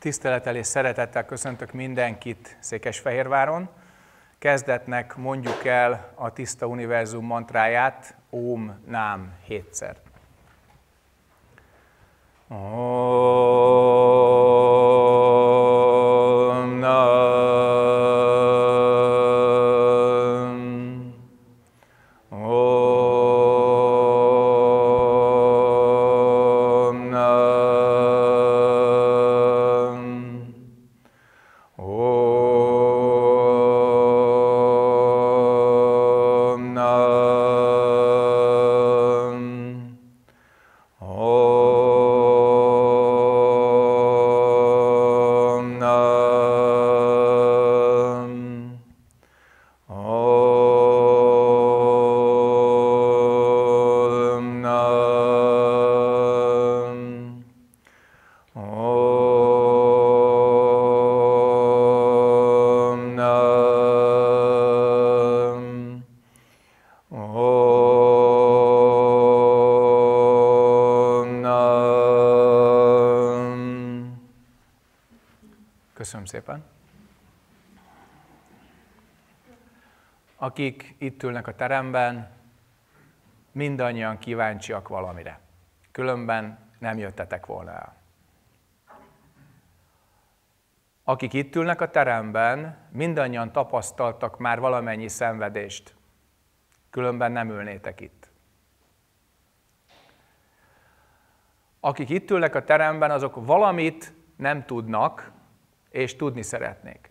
Tisztelettel és szeretettel köszöntök mindenkit Székesfehérváron. Kezdetnek mondjuk el a Tiszta Univerzum mantráját, Om Nám 7-szer. Om Nám. Om Nám. Om Nám. Om Nám. Om Nám. Om Nám. Om Nám. Köszönöm szépen. Akik itt ülnek a teremben, mindannyian kíváncsiak valamire. Különben nem jöttetek volna el. Akik itt ülnek a teremben, mindannyian tapasztaltak már valamennyi szenvedést. Különben nem ülnétek itt. Akik itt ülnek a teremben, azok valamit nem tudnak, és tudni szeretnék.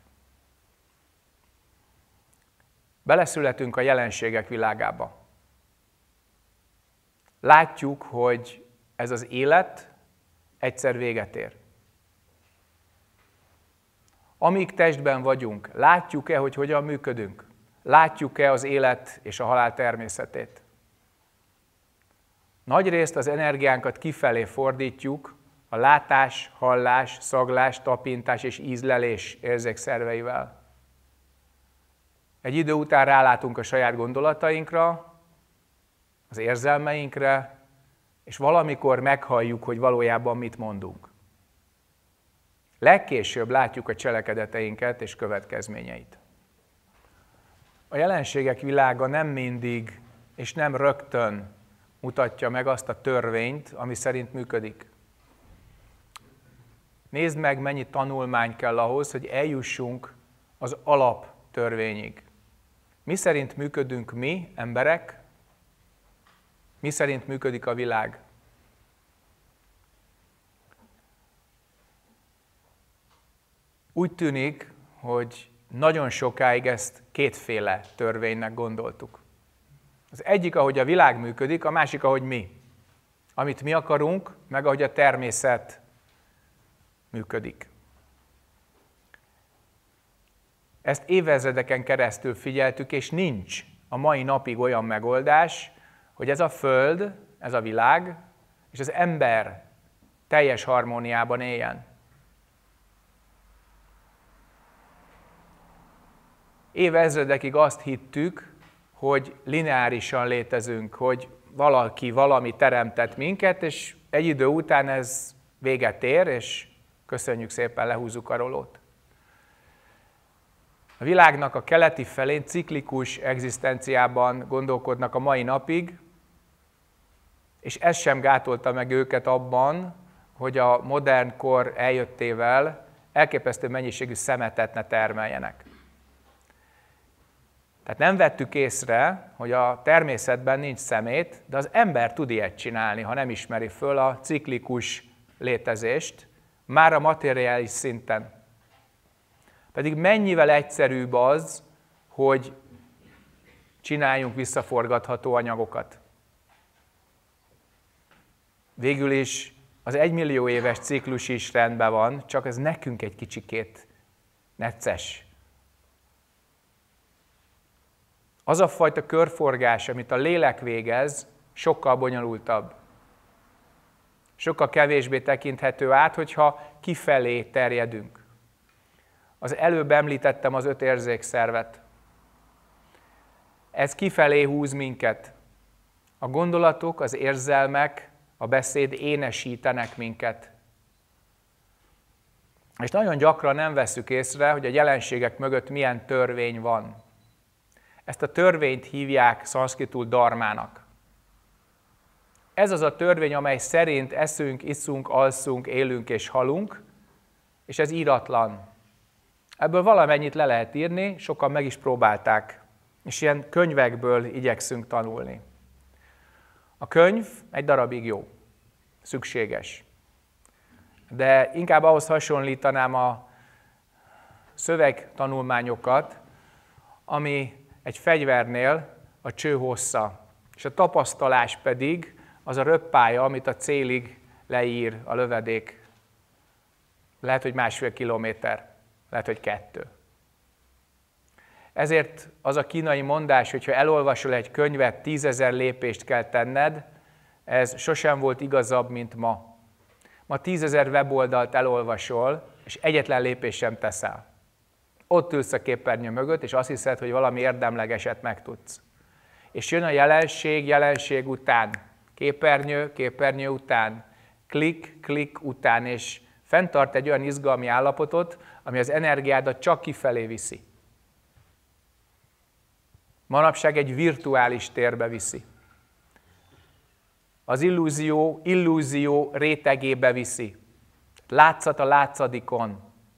Beleszületünk a jelenségek világába. Látjuk, hogy ez az élet egyszer véget ér. Amíg testben vagyunk, látjuk-e, hogy hogyan működünk? Látjuk-e az élet és a halál természetét? Nagyrészt az energiánkat kifelé fordítjuk a látás, hallás, szaglás, tapintás és ízlelés érzékszerveivel. Egy idő után rálátunk a saját gondolatainkra, az érzelmeinkre, és valamikor meghalljuk, hogy valójában mit mondunk. Legkésőbb látjuk a cselekedeteinket és következményeit. A jelenségek világa nem mindig és nem rögtön mutatja meg azt a törvényt, ami szerint működik. Nézd meg, mennyi tanulmány kell ahhoz, hogy eljussunk az alaptörvényig. Mi szerint működünk mi, emberek? Mi szerint működik a világ? Úgy tűnik, hogy nagyon sokáig ezt kétféle törvénynek gondoltuk. Az egyik, ahogy a világ működik, a másik, ahogy mi. Amit mi akarunk, meg ahogy a természet működik. Ezt évezredeken keresztül figyeltük, és nincs a mai napig olyan megoldás, hogy ez a Föld, ez a világ, és az ember teljes harmóniában éljen. Évezredekig azt hittük, hogy lineárisan létezünk, hogy valaki, valami teremtett minket, és egy idő után ez véget ér, és köszönjük szépen, lehúzzuk a rolót. A világnak a keleti felén ciklikus egzisztenciában gondolkodnak a mai napig, és ez sem gátolta meg őket abban, hogy a modern kor eljöttével elképesztő mennyiségű szemetet ne termeljenek. Tehát nem vettük észre, hogy a természetben nincs szemét, de az ember tud ilyet csinálni, ha nem ismeri föl a ciklikus létezést, már a materiális szinten. Pedig mennyivel egyszerűbb az, hogy csináljunk visszaforgatható anyagokat. Végül is az 1 millió éves ciklus is rendben van, csak ez nekünk egy kicsikét necces. Az a fajta körforgás, amit a lélek végez, sokkal bonyolultabb. Sokkal kevésbé tekinthető át, hogyha kifelé terjedünk. Az előbb említettem az 5 érzékszervet. Ez kifelé húz minket. A gondolatok, az érzelmek, a beszéd énesítenek minket. És nagyon gyakran nem vesszük észre, hogy a jelenségek mögött milyen törvény van. Ezt a törvényt hívják szanszkritul dharmának. Ez az a törvény, amely szerint eszünk, iszunk, alszunk, élünk és halunk, és ez íratlan. Ebből valamennyit le lehet írni, sokan meg is próbálták, és ilyen könyvekből igyekszünk tanulni. A könyv egy darabig jó, szükséges. De inkább ahhoz hasonlítanám a szövegtanulmányokat, ami egy fegyvernél a cső hossza, és a tapasztalás pedig az a röppálya, amit a célig leír a lövedék. Lehet, hogy 1,5 kilométer, lehet, hogy 2. Ezért az a kínai mondás, hogyha elolvasol egy könyvet, 10 000 lépést kell tenned, ez sosem volt igazabb, mint ma. Ma 10 000 weboldalt elolvasol, és egyetlen lépést sem teszel. Ott ülsz a képernyő mögött, és azt hiszed, hogy valami érdemlegeset megtudsz. És jön a jelenség után, képernyő után, klik után, és fenntart egy olyan izgalmi állapotot, ami az energiádat csak kifelé viszi. Manapság egy virtuális térbe viszi. Az illúzió rétegébe viszi. Látszat a látszadikon.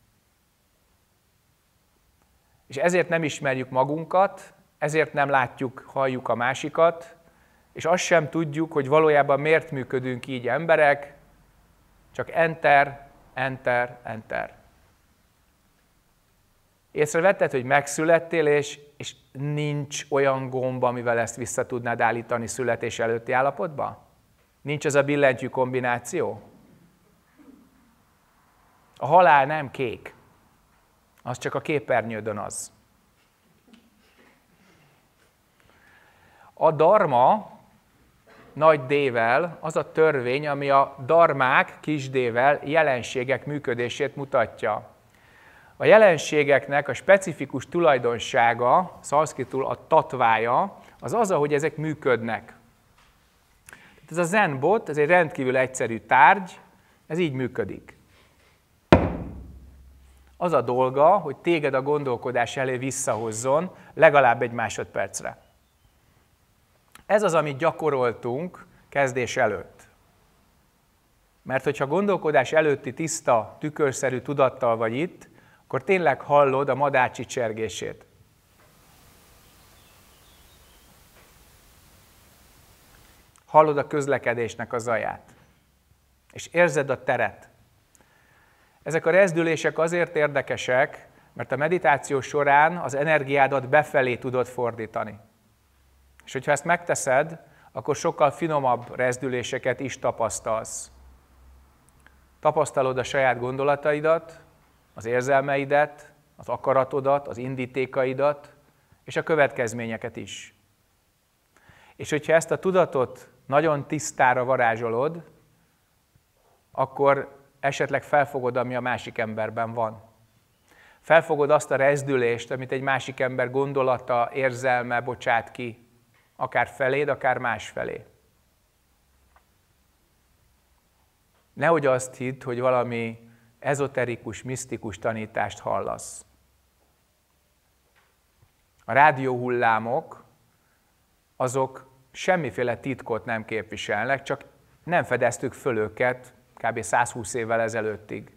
És ezért nem ismerjük magunkat, ezért nem látjuk, halljuk a másikat, és azt sem tudjuk, hogy valójában miért működünk így emberek, csak enter. Észrevetted, hogy megszülettél, és nincs olyan gomb, amivel ezt vissza tudnád állítani születés előtti állapotba? Nincs az a billentyű kombináció? A halál nem kék, az csak a képernyődön az. A dharma, nagy D-vel, az a törvény, ami a dharmák, kis D-vel jelenségek működését mutatja. A jelenségeknek a specifikus tulajdonsága, szanszkritul a tatvája, az, ahogy ezek működnek. Ez a zenbot, ez egy rendkívül egyszerű tárgy, ez így működik. Az a dolga, hogy téged a gondolkodás elé visszahozzon legalább 1 másodpercre. Ez az, amit gyakoroltunk kezdés előtt. Mert hogyha gondolkodás előtti tiszta, tükörszerű tudattal vagy itt, akkor tényleg hallod a madár csicsergését. Hallod a közlekedésnek a zaját. És érzed a teret. Ezek a rezdülések azért érdekesek, mert a meditáció során az energiádat befelé tudod fordítani. És hogyha ezt megteszed, akkor sokkal finomabb rezdüléseket is tapasztalsz. Tapasztalod a saját gondolataidat, az érzelmeidet, az akaratodat, az indítékaidat, és a következményeket is. És hogyha ezt a tudatot nagyon tisztára varázsolod, akkor esetleg felfogod, ami a másik emberben van. Felfogod azt a rezdülést, amit egy másik ember gondolata, érzelme bocsát ki, akár feléd, akár másfelé. Nehogy azt hidd, hogy valami ezoterikus, misztikus tanítást hallasz. A rádióhullámok, azok semmiféle titkot nem képviselnek, csak nem fedeztük föl őket kb. 120 évvel ezelőttig.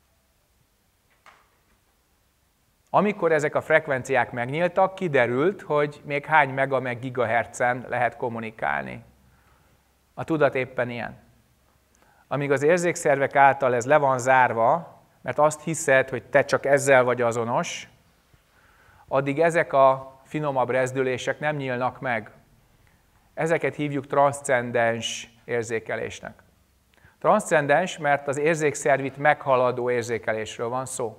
Amikor ezek a frekvenciák megnyíltak, kiderült, hogy még hány mega meg gigahertzen lehet kommunikálni. A tudat éppen ilyen. Amíg az érzékszervek által ez le van zárva, mert azt hiszed, hogy te csak ezzel vagy azonos, addig ezek a finomabb rezdülések nem nyílnak meg. Ezeket hívjuk transzcendens érzékelésnek. Transzcendens, mert az érzékszervit meghaladó érzékelésről van szó.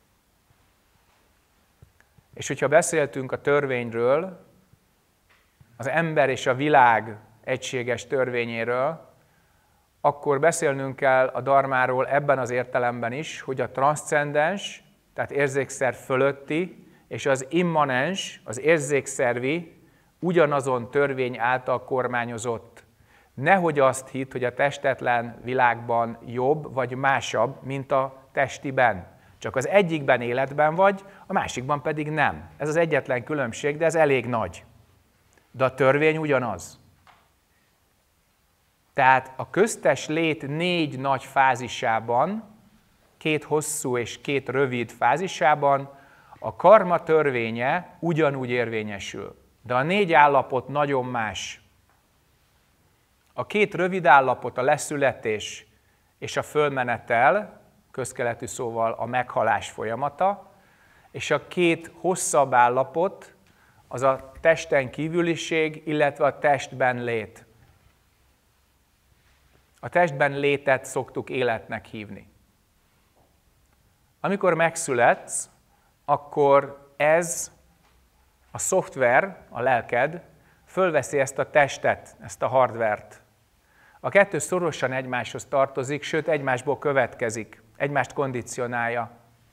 És hogyha beszéltünk a törvényről, az ember és a világ egységes törvényéről, akkor beszélnünk kell a dharmáról ebben az értelemben is, hogy a transzcendens, tehát érzékszerv fölötti, és az immanens, az érzékszervi, ugyanazon törvény által kormányozott. Nehogy azt hidd, hogy a testetlen világban jobb vagy másabb, mint a testiben. Csak az egyikben életben vagy, a másikban pedig nem. Ez az egyetlen különbség, de ez elég nagy. De a törvény ugyanaz. Tehát a köztes lét 4 nagy fázisában, 2 hosszú és 2 rövid fázisában a karma törvénye ugyanúgy érvényesül. De a 4 állapot nagyon más. A 2 rövid állapot, a leszületés és a fölmenetel, közkeletű szóval a meghalás folyamata, és a 2 hosszabb állapot, az a testen kívüliség, illetve a testben lét. A testben létet szoktuk életnek hívni. Amikor megszületsz, akkor ez a szoftver, a lelked, fölveszi ezt a testet, ezt a hardvert. A kettő szorosan egymáshoz tartozik, sőt egymásból következik, egymást kondicionálja.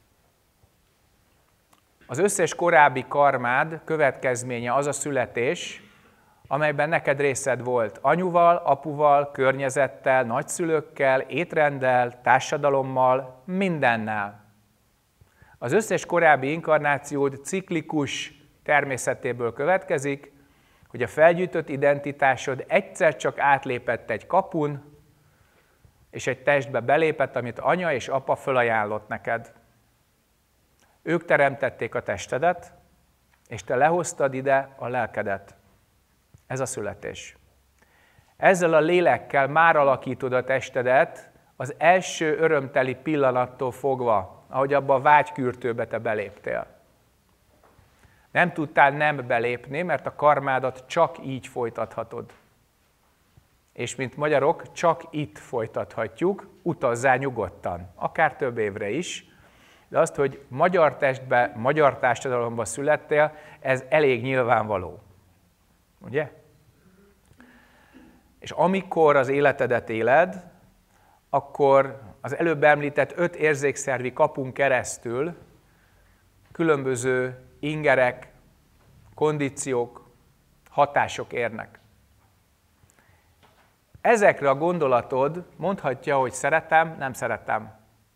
Az összes korábbi karmád következménye az a születés, amelyben neked részed volt anyuval, apuval, környezettel, nagyszülőkkel, étrenddel, társadalommal, mindennel. Az összes korábbi inkarnációd ciklikus természetéből következik, hogy a felgyűjtött identitásod egyszer csak átlépett egy kapun, és egy testbe belépett, amit anya és apa fölajánlott neked. Ők teremtették a testedet, és te lehoztad ide a lelkedet. Ez a születés. Ezzel a lélekkel már alakítod a testedet az első örömteli pillanattól fogva, ahogy abba a vágykürtőbe te beléptél. Nem tudtál nem belépni, mert a karmádat csak így folytathatod. És mint magyarok, csak itt folytathatjuk, utazzál nyugodtan, akár több évre is, de azt, hogy magyar testbe, magyar társadalomba születtél, ez elég nyilvánvaló. Ugye? És amikor az életedet éled, akkor az előbb említett 5 érzékszervi kapun keresztül különböző ingerek, kondíciók, hatások érnek. Ezekre a gondolatod mondhatja, hogy szeretem, nem szeretem.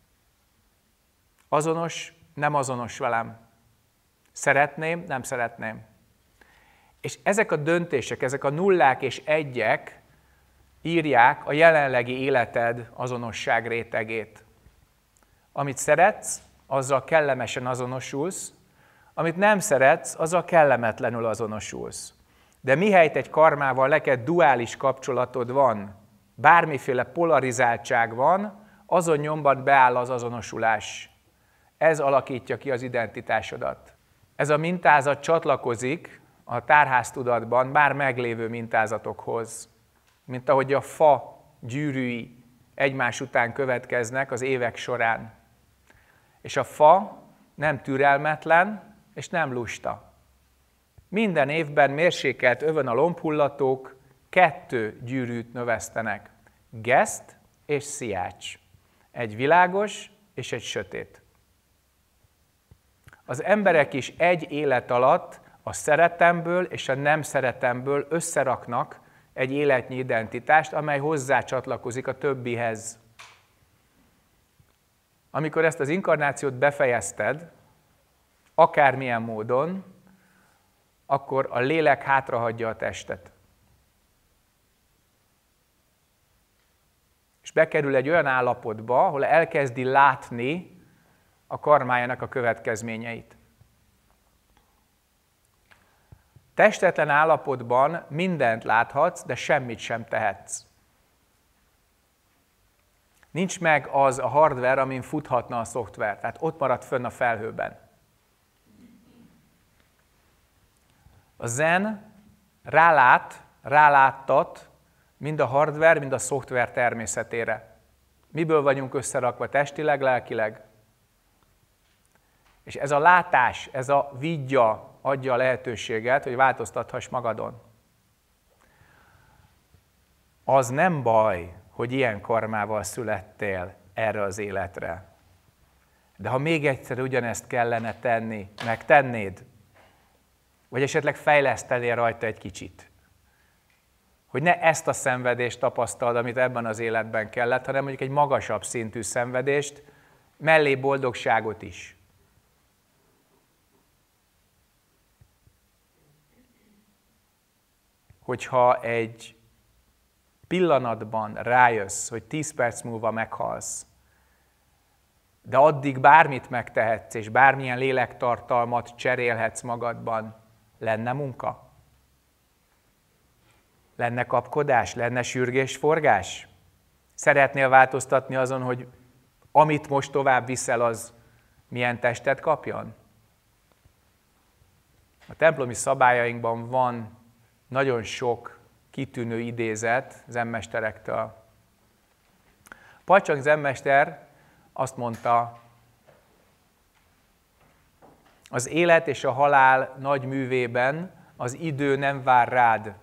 Azonos, nem azonos velem. Szeretném, nem szeretném. És ezek a döntések, ezek a nullák és egyek írják a jelenlegi életed azonosság rétegét. Amit szeretsz, azzal kellemesen azonosulsz, amit nem szeretsz, azzal kellemetlenül azonosulsz. De mihelyt egy karmával neked duális kapcsolatod van, bármiféle polarizáltság van, azon nyomban beáll az azonosulás. Ez alakítja ki az identitásodat. Ez a mintázat csatlakozik a tárháztudatban már meglévő mintázatokhoz, mint ahogy a fa gyűrűi egymás után következnek az évek során. És a fa nem türelmetlen és nem lusta. Minden évben mérsékelt övön a lombhullatók 2 gyűrűt növesztenek. Geszt és sziács. Egy világos és egy sötét. Az emberek is egy élet alatt a szeretemből és a nem szeretemből összeraknak egy életnyi identitást, amely hozzá csatlakozik a többihez. Amikor ezt az inkarnációt befejezted, akármilyen módon, akkor a lélek hátrahagyja a testet. És bekerül egy olyan állapotba, ahol elkezdi látni a karmájának a következményeit. Testetlen állapotban mindent láthatsz, de semmit sem tehetsz. Nincs meg az a hardware, amin futhatna a szoftver, tehát ott marad fönn a felhőben. A zen ráláttat mind a hardware, mind a szoftver természetére. Miből vagyunk összerakva testileg, lelkileg? És ez a látás, ez a vidya adja a lehetőséget, hogy változtathass magadon. Az nem baj, hogy ilyen karmával születtél erre az életre. De ha még egyszer ugyanezt kellene tenni, megtennéd, vagy esetleg fejlesztenél rajta egy kicsit, hogy ne ezt a szenvedést tapasztald, amit ebben az életben kellett, hanem mondjuk egy magasabb szintű szenvedést, mellé boldogságot is. Hogyha egy pillanatban rájössz, hogy 10 perc múlva meghalsz, de addig bármit megtehetsz, és bármilyen lélektartalmat cserélhetsz magadban, lenne munka? Lenne kapkodás? Lenne sürgésforgás? Szeretnél változtatni azon, hogy amit most tovább viszel, az milyen testet kapjon? A templomi szabályainkban van nagyon sok kitűnő idézet zenmesterektől. Pacsak zenmester azt mondta, az élet és a halál nagy művében az idő nem vár rád.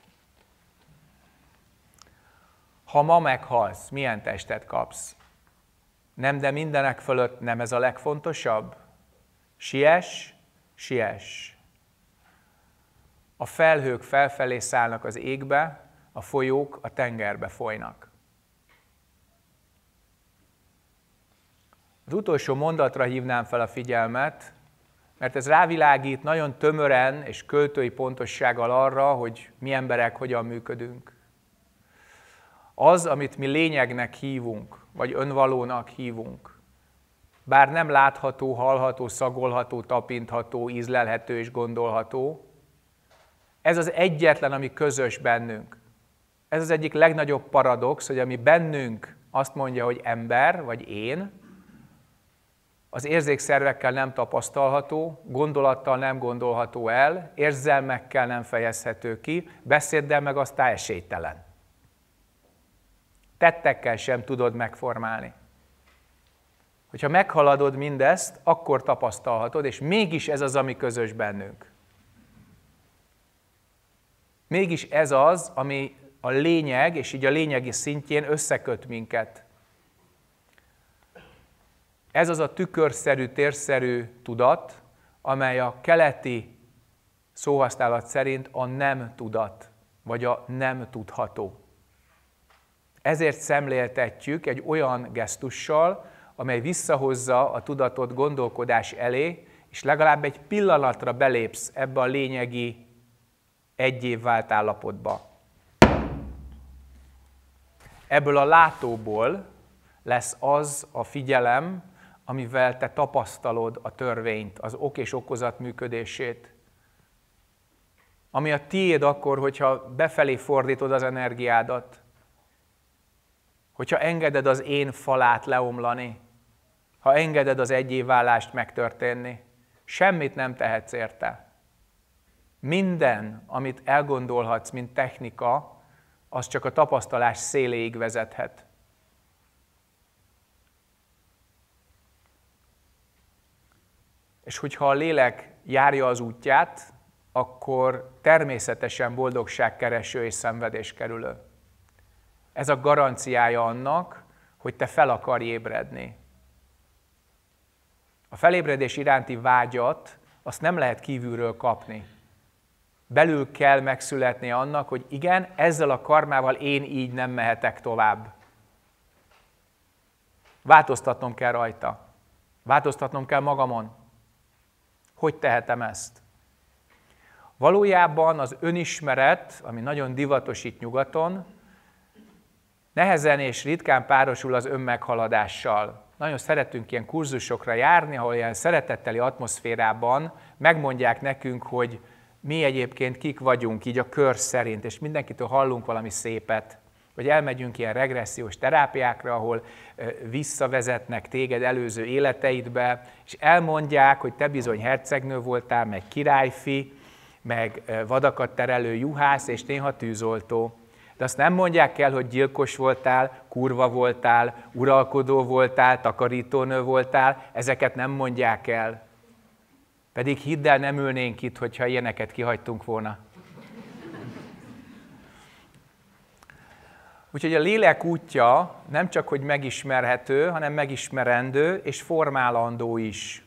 Ha ma meghalsz, milyen testet kapsz? Nem, de mindenek fölött nem ez a legfontosabb? Siess, siess. A felhők felfelé szállnak az égbe, a folyók a tengerbe folynak. Az utolsó mondatra hívnám fel a figyelmet, mert ez rávilágít nagyon tömören és költői pontossággal arra, hogy mi emberek hogyan működünk. Az, amit mi lényegnek hívunk, vagy önvalónak hívunk, bár nem látható, hallható, szagolható, tapintható, ízlelhető és gondolható, ez az egyetlen, ami közös bennünk. Ez az egyik legnagyobb paradox, hogy ami bennünk azt mondja, hogy ember, vagy én, az érzékszervekkel nem tapasztalható, gondolattal nem gondolható el, érzelmekkel nem fejezhető ki, beszéddel meg aztán esélytelen. Tettekkel sem tudod megformálni. Hogyha meghaladod mindezt, akkor tapasztalhatod, és mégis ez az, ami közös bennünk. Mégis ez az, ami a lényeg, és így a lényegi szintjén összeköt minket. Ez az a tükörszerű, térszerű tudat, amely a keleti szóhasználat szerint a nem tudat, vagy a nem tudható. Ezért szemléltetjük egy olyan gesztussal, amely visszahozza a tudatot gondolkodás elé, és legalább egy pillanatra belépsz ebbe a lényegi egyé vált állapotba. Ebből a látóból lesz az a figyelem, amivel te tapasztalod a törvényt, az ok és okozat működését. Ami a tiéd akkor, hogyha befelé fordítod az energiádat, hogyha engeded az én falát leomlani, ha engeded az egyéválást megtörténni, semmit nem tehetsz érte. Minden, amit elgondolhatsz, mint technika, az csak a tapasztalás széléig vezethet. És hogyha a lélek járja az útját, akkor természetesen boldogságkereső és szenvedéskerülő. Ez a garanciája annak, hogy te fel akarj ébredni. A felébredés iránti vágyat, azt nem lehet kívülről kapni. Belül kell megszületnie annak, hogy igen, ezzel a karmával én így nem mehetek tovább. Változtatnom kell rajta. Változtatnom kell magamon. Hogy tehetem ezt? Valójában az önismeret, ami nagyon divatos itt nyugaton, nehezen és ritkán párosul az önmeghaladással. Nagyon szeretünk ilyen kurzusokra járni, ahol ilyen szeretetteli atmoszférában megmondják nekünk, hogy mi egyébként kik vagyunk, így a kör szerint, és mindenkitől hallunk valami szépet. Vagy elmegyünk ilyen regressziós terápiákra, ahol visszavezetnek téged előző életeidbe, és elmondják, hogy te bizony hercegnő voltál, meg királyfi, meg vadakat terelő juhász, és néha tűzoltó. De azt nem mondják el, hogy gyilkos voltál, kurva voltál, uralkodó voltál, takarítónő voltál, ezeket nem mondják el. Pedig hidd el, nem ülnénk itt, hogyha ilyeneket kihagytunk volna. Úgyhogy a lélek útja nem csak, hogy megismerhető, hanem megismerendő és formálandó is.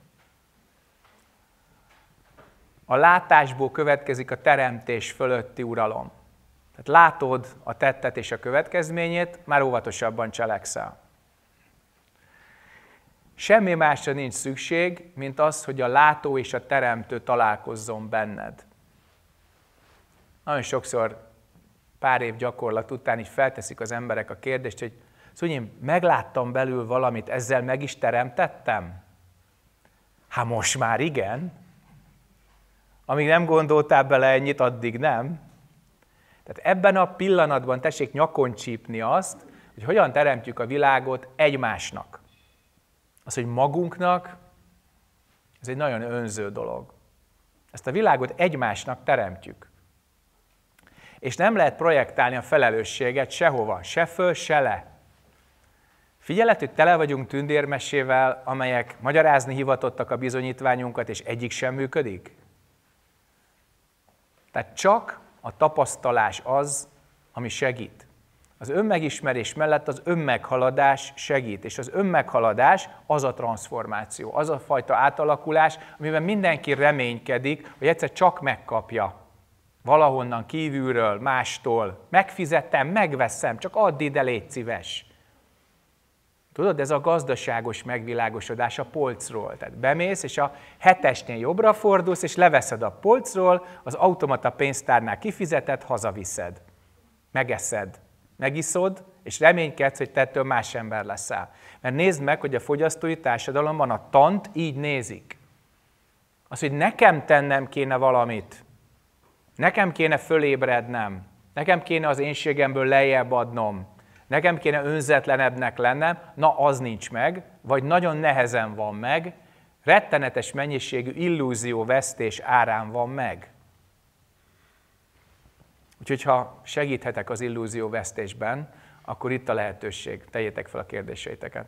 A látásból következik a teremtés fölötti uralom. Tehát látod a tettet és a következményét, már óvatosabban cselekszel. Semmi másra nincs szükség, mint az, hogy a látó és a teremtő találkozzon benned. Nagyon sokszor pár év gyakorlat után így felteszik az emberek a kérdést, hogy szóval én megláttam belül valamit, ezzel meg is teremtettem? Hát most már igen. Amíg nem gondoltál bele ennyit, addig nem. Tehát ebben a pillanatban tessék nyakon csípni azt, hogy hogyan teremtjük a világot egymásnak. Az, hogy magunknak, ez egy nagyon önző dolog. Ezt a világot egymásnak teremtjük. És nem lehet projektálni a felelősséget sehova, se föl, se le. Figyeled, hogy tele vagyunk tündérmesével, amelyek magyarázni hivatottak a bizonyítványunkat, és egyik sem működik? Tehát csak a tapasztalás az, ami segít. Az önmegismerés mellett az önmeghaladás segít, és az önmeghaladás az a transformáció, az a fajta átalakulás, amiben mindenki reménykedik, hogy egyszer csak megkapja. Valahonnan kívülről, mástól. Megfizettem, megveszem, csak add ide, légy szíves. Tudod, ez a gazdaságos megvilágosodás a polcról. Tehát bemész, és a 7-esnél jobbra fordulsz, és leveszed a polcról, az automata pénztárnál kifizeted, hazaviszed. Megeszed, megiszod, és reménykedsz, hogy te ettől más ember leszel. Mert nézd meg, hogy a fogyasztói társadalomban a tant így nézik. Az, hogy nekem tennem kéne valamit, nekem kéne fölébrednem, nekem kéne az énségemből lejjebb adnom, nekem kéne önzetlenebbnek lennem, na az nincs meg, vagy nagyon nehezen van meg, rettenetes mennyiségű illúzióvesztés árán van meg. Úgyhogy ha segíthetek az illúzióvesztésben, akkor itt a lehetőség. Tegyétek fel a kérdéseiteket.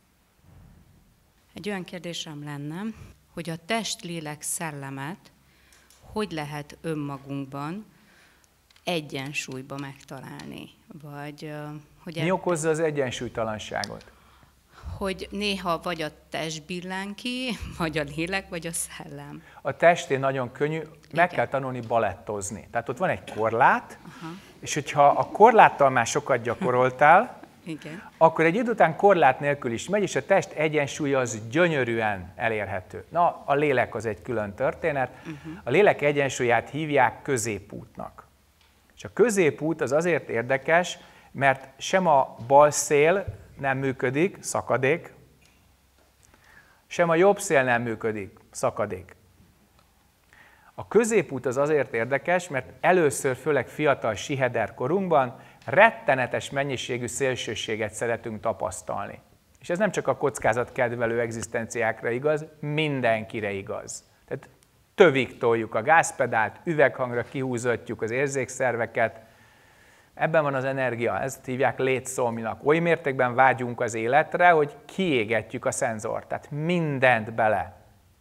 Egy olyan kérdésem lenne, hogy a test, lélek, szellemet hogy lehet önmagunkban egyensúlyba megtalálni? Vagy, hogy mi okozza az egyensúlytalanságot? Hogy néha vagy a test billen ki, vagy a lélek, vagy a szellem. A testén nagyon könnyű, meg kell tanulni balettozni. Tehát ott van egy korlát, és hogyha a korláttal már sokat gyakoroltál, igen, akkor egy idő után korlát nélkül is megy, és a test egyensúlya az gyönyörűen elérhető. Na, a lélek az egy külön történet. A lélek egyensúlyát hívják középútnak. És a középút az azért érdekes, mert sem a bal szél nem működik, szakadék, sem a jobb szél nem működik, szakadék. A középút az azért érdekes, mert először, főleg fiatal siheder korunkban rettenetes mennyiségű szélsőséget szeretünk tapasztalni. És ez nem csak a kockázatkedvelő egzisztenciákra igaz, mindenkire igaz. Tehát tövig toljuk a gázpedált, üveghangra kihúzatjuk az érzékszerveket. Ebben van az energia, ezt hívják létszomjnak. Oly mértékben vágyunk az életre, hogy kiégetjük a szenzort, tehát mindent bele.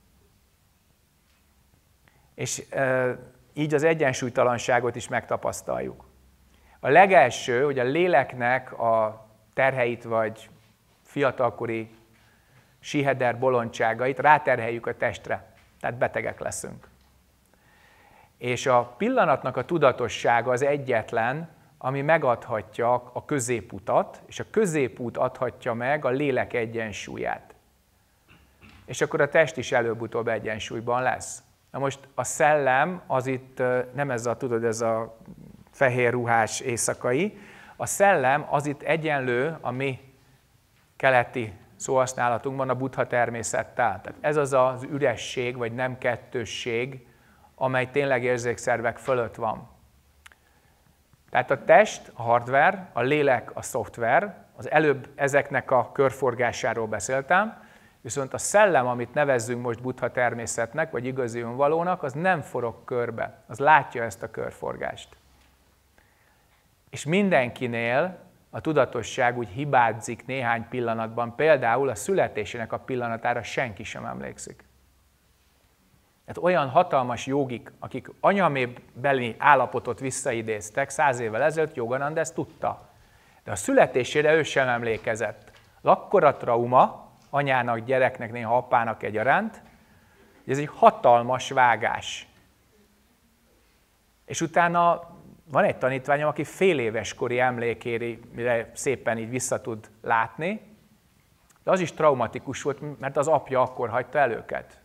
És így az egyensúlytalanságot is megtapasztaljuk. A legelső, hogy a léleknek a terheit vagy fiatalkori siheder bolondságait ráterheljük a testre, tehát betegek leszünk. És a pillanatnak a tudatossága az egyetlen, ami megadhatja a középutat, és a középút adhatja meg a lélek egyensúlyát. És akkor a test is előbb-utóbb egyensúlyban lesz. Na most a szellem az itt nem ez a, tudod, ez a fehér ruhás éjszakai, a szellem az itt egyenlő a mi keleti szóhasználatunkban a Buddha természettel. Tehát ez az az üresség, vagy nem kettősség, amely tényleg érzékszervek fölött van. Tehát a test, a hardware, a lélek, a szoftver, az előbb ezeknek a körforgásáról beszéltem, viszont a szellem, amit nevezzünk most Buddha természetnek, vagy igazi önvalónak, az nem forog körbe, az látja ezt a körforgást. És mindenkinél a tudatosság úgy hibázik néhány pillanatban, például a születésének a pillanatára senki sem emlékszik. Tehát olyan hatalmas jogik, akik anyamébeli állapotot visszaidéztek 100 évvel ezelőtt, Yogananda ezt tudta. De a születésére ő sem emlékezett. Akkora trauma, anyának, gyereknek, néha apának egyaránt, hogy ez egy hatalmas vágás. És utána van egy tanítványom, aki fél éves kori emlékére szépen így vissza tud látni, De az is traumatikus volt, mert az apja akkor hagyta el őket.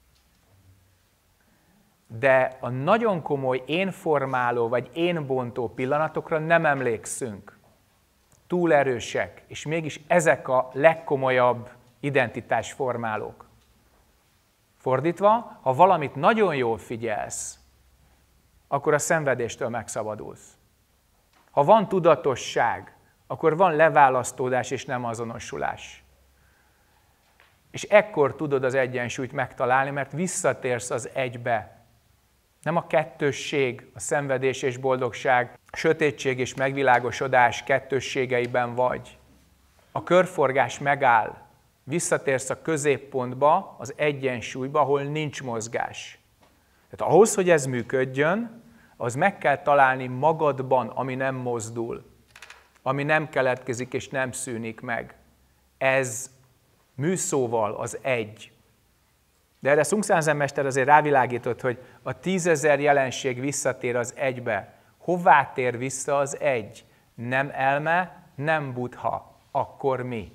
De a nagyon komoly énformáló vagy énbontó pillanatokra nem emlékszünk. Túl erősek, és mégis ezek a legkomolyabb identitásformálók. Fordítva, ha valamit nagyon jól figyelsz, akkor a szenvedéstől megszabadulsz. Ha van tudatosság, akkor van leválasztódás és nem azonosulás. És ekkor tudod az egyensúlyt megtalálni, mert visszatérsz az egybe. Nem a kettősség, a szenvedés és boldogság, a sötétség és megvilágosodás kettősségeiben vagy. A körforgás megáll, visszatérsz a középpontba, az egyensúlyba, ahol nincs mozgás. Tehát ahhoz, hogy ez működjön, az meg kell találni magadban, ami nem mozdul, ami nem keletkezik és nem szűnik meg. Ez műszóval az egy. De erre Sung San mester azért rávilágított, hogy a 10 000 jelenség visszatér az egybe. Hová tér vissza az egy? Nem elme, nem Buddha. Akkor mi?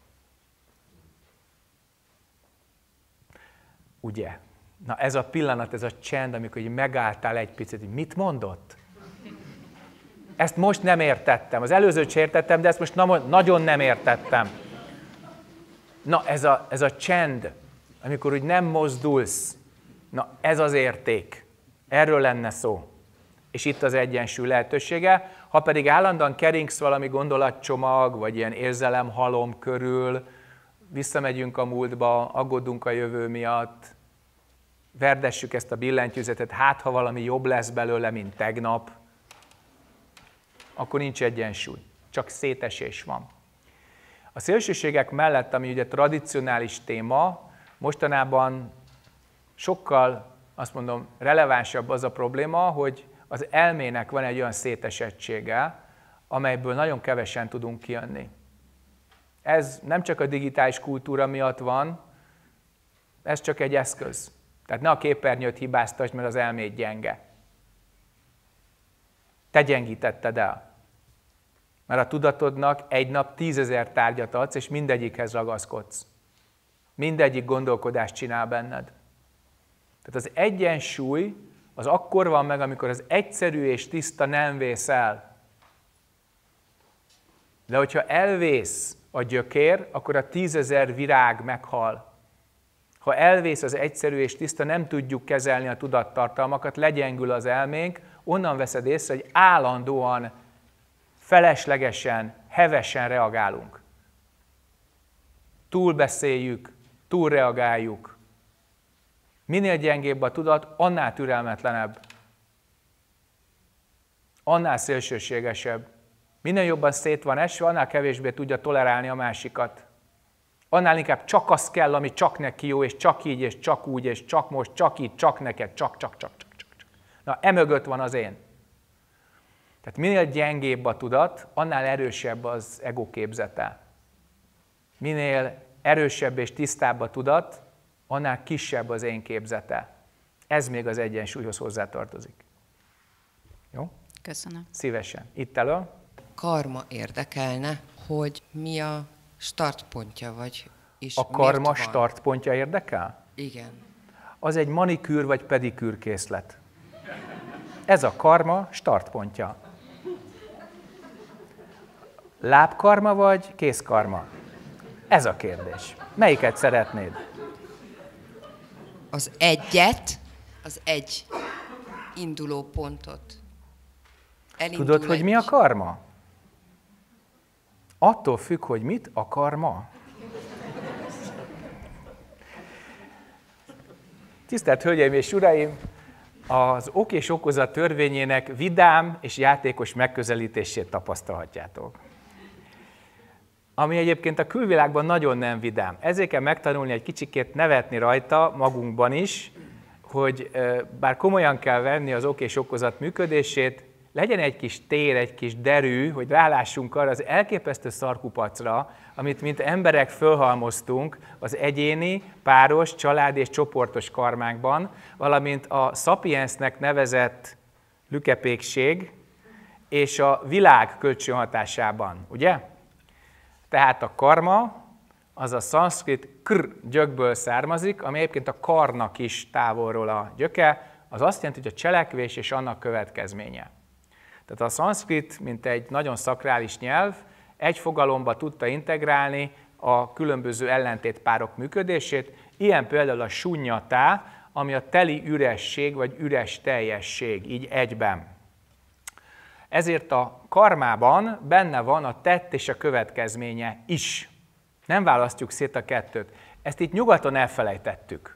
Ugye? Na ez a pillanat, ez a csend, amikor megálltál egy picit, hogy mit mondott? Ezt most nem értettem. Az előzőt sem értettem, de ezt most nagyon nem értettem. Na ez a csend, amikor úgy nem mozdulsz, na ez az érték. Erről lenne szó. És itt az egyensúly lehetősége. Ha pedig állandóan keringsz valami gondolatcsomag, vagy ilyen érzelemhalom körül, visszamegyünk a múltba, aggódunk a jövő miatt, verdessük ezt a billentyűzetet, hát ha valami jobb lesz belőle, mint tegnap, akkor nincs egyensúly, csak szétesés van. A szélsőségek mellett, ami ugye tradicionális téma, mostanában sokkal, azt mondom, relevánsabb az a probléma, hogy az elmének van egy olyan szétesettsége, amelyből nagyon kevesen tudunk kijönni. Ez nem csak a digitális kultúra miatt van, ez csak egy eszköz. Tehát ne a képernyőt hibáztasd, mert az elméd gyenge. Te gyengítetted el. Mert a tudatodnak egy nap 10 000 tárgyat adsz, és mindegyikhez ragaszkodsz. Mindegyik gondolkodást csinál benned. Tehát az egyensúly az akkor van meg, amikor az egyszerű és tiszta nem vész el. De hogyha elvész a gyökér, akkor a 10 000 virág meghal. Ha elvész az egyszerű és tiszta, nem tudjuk kezelni a tudattartalmakat, legyengül az elménk, onnan veszed észre, hogy állandóan, feleslegesen, hevesen reagálunk. Túlbeszéljük, túlreagáljuk. Minél gyengébb a tudat, annál türelmetlenebb, annál szélsőségesebb. Minél jobban szét van esve, annál kevésbé tudja tolerálni a másikat. Annál inkább csak az kell, ami csak neki jó, és csak így, és csak úgy, és csak most, csak így, csak neked, csak. Na, emögött van az én. Tehát minél gyengébb a tudat, annál erősebb az ego képzete. Minél erősebb és tisztább a tudat, annál kisebb az én képzete. Ez még az egyensúlyhoz hozzátartozik. Jó? Köszönöm. Szívesen. Itt elő. Karma érdekelne, hogy mi a startpontja, vagy és a karma startpontja érdekel? Igen. Az egy manikűr vagy pedikűr készlet. Ez a karma startpontja. Lábkarma vagy kézkarma? Ez a kérdés. Melyiket szeretnéd? Az egyet, az egy induló pontot. Tudod, hogy mi a karma? Attól függ, hogy mit akar ma. Tisztelt Hölgyeim és Uraim! Az ok és okozat törvényének vidám és játékos megközelítését tapasztalhatjátok. Ami egyébként a külvilágban nagyon nem vidám. Ezért kell megtanulni egy kicsikét nevetni rajta, magunkban is, hogy bár komolyan kell venni az ok és okozat működését, legyen egy kis tér, egy kis derű, hogy rálássunk arra az elképesztő szarkupacra, amit mint emberek fölhalmoztunk az egyéni, páros, család és csoportos karmánkban, valamint a sapiensnek nevezett lükepékség és a világ kölcsönhatásában, ugye? Tehát a karma az a szanszkrit kr gyökből származik, ami egyébként a karnak is távolról a gyöke, az azt jelenti, hogy a cselekvés és annak következménye. Tehát a szanszkrit, mint egy nagyon szakrális nyelv, egy fogalomba tudta integrálni a különböző ellentétpárok működését, ilyen például a sunyatá, ami a teli üresség vagy üres teljesség, így egyben. Ezért a karmában benne van a tett és a következménye is. Nem választjuk szét a kettőt. Ezt itt nyugaton elfelejtettük.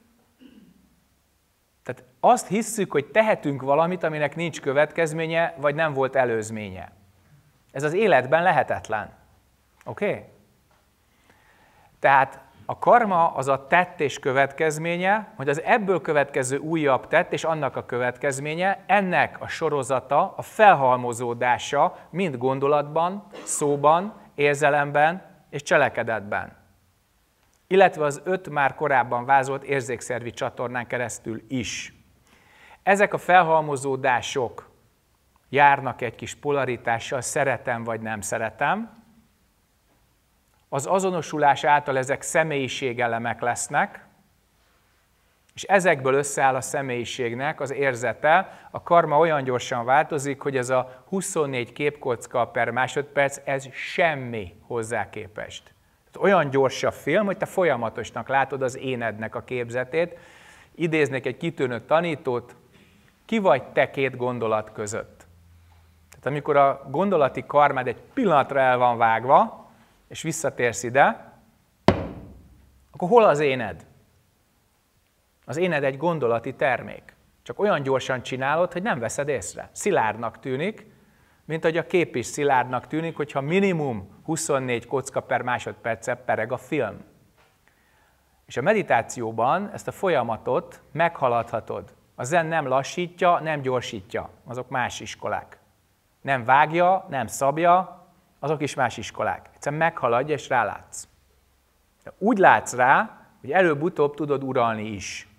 Tehát azt hisszük, hogy tehetünk valamit, aminek nincs következménye, vagy nem volt előzménye. Ez az életben lehetetlen. Oké? Tehát a karma az a tett és következménye, hogy az ebből következő újabb tett és annak a következménye, ennek a sorozata, a felhalmozódása mind gondolatban, szóban, érzelemben és cselekedetben. Illetve az 5 már korábban vázolt érzékszervi csatornán keresztül is. Ezek a felhalmozódások járnak egy kis polaritással, szeretem vagy nem szeretem. Az azonosulás által ezek személyiségelemek lesznek, és ezekből összeáll a személyiségnek az érzete. A karma olyan gyorsan változik, hogy ez a 24 képkocka per másodperc, ez semmi hozzá képest. Tehát olyan gyors a film, hogy te folyamatosnak látod az énednek a képzetét. Idéznék egy kitűnő tanítót, ki vagy te két gondolat között. Tehát amikor a gondolati karmád egy pillanatra el van vágva, és visszatérsz ide, akkor hol az éned? Az éned egy gondolati termék. Csak olyan gyorsan csinálod, hogy nem veszed észre. Szilárdnak tűnik, mint hogy a kép is szilárdnak tűnik, hogyha minimum 24 kocka per másodperccel pereg a film. És a meditációban ezt a folyamatot meghaladhatod. A zen nem lassítja, nem gyorsítja. Azok más iskolák. Nem vágja, nem szabja, azok is más iskolák. Egyszerűen meghaladja és rálátsz. De úgy látsz rá, hogy előbb-utóbb tudod uralni is.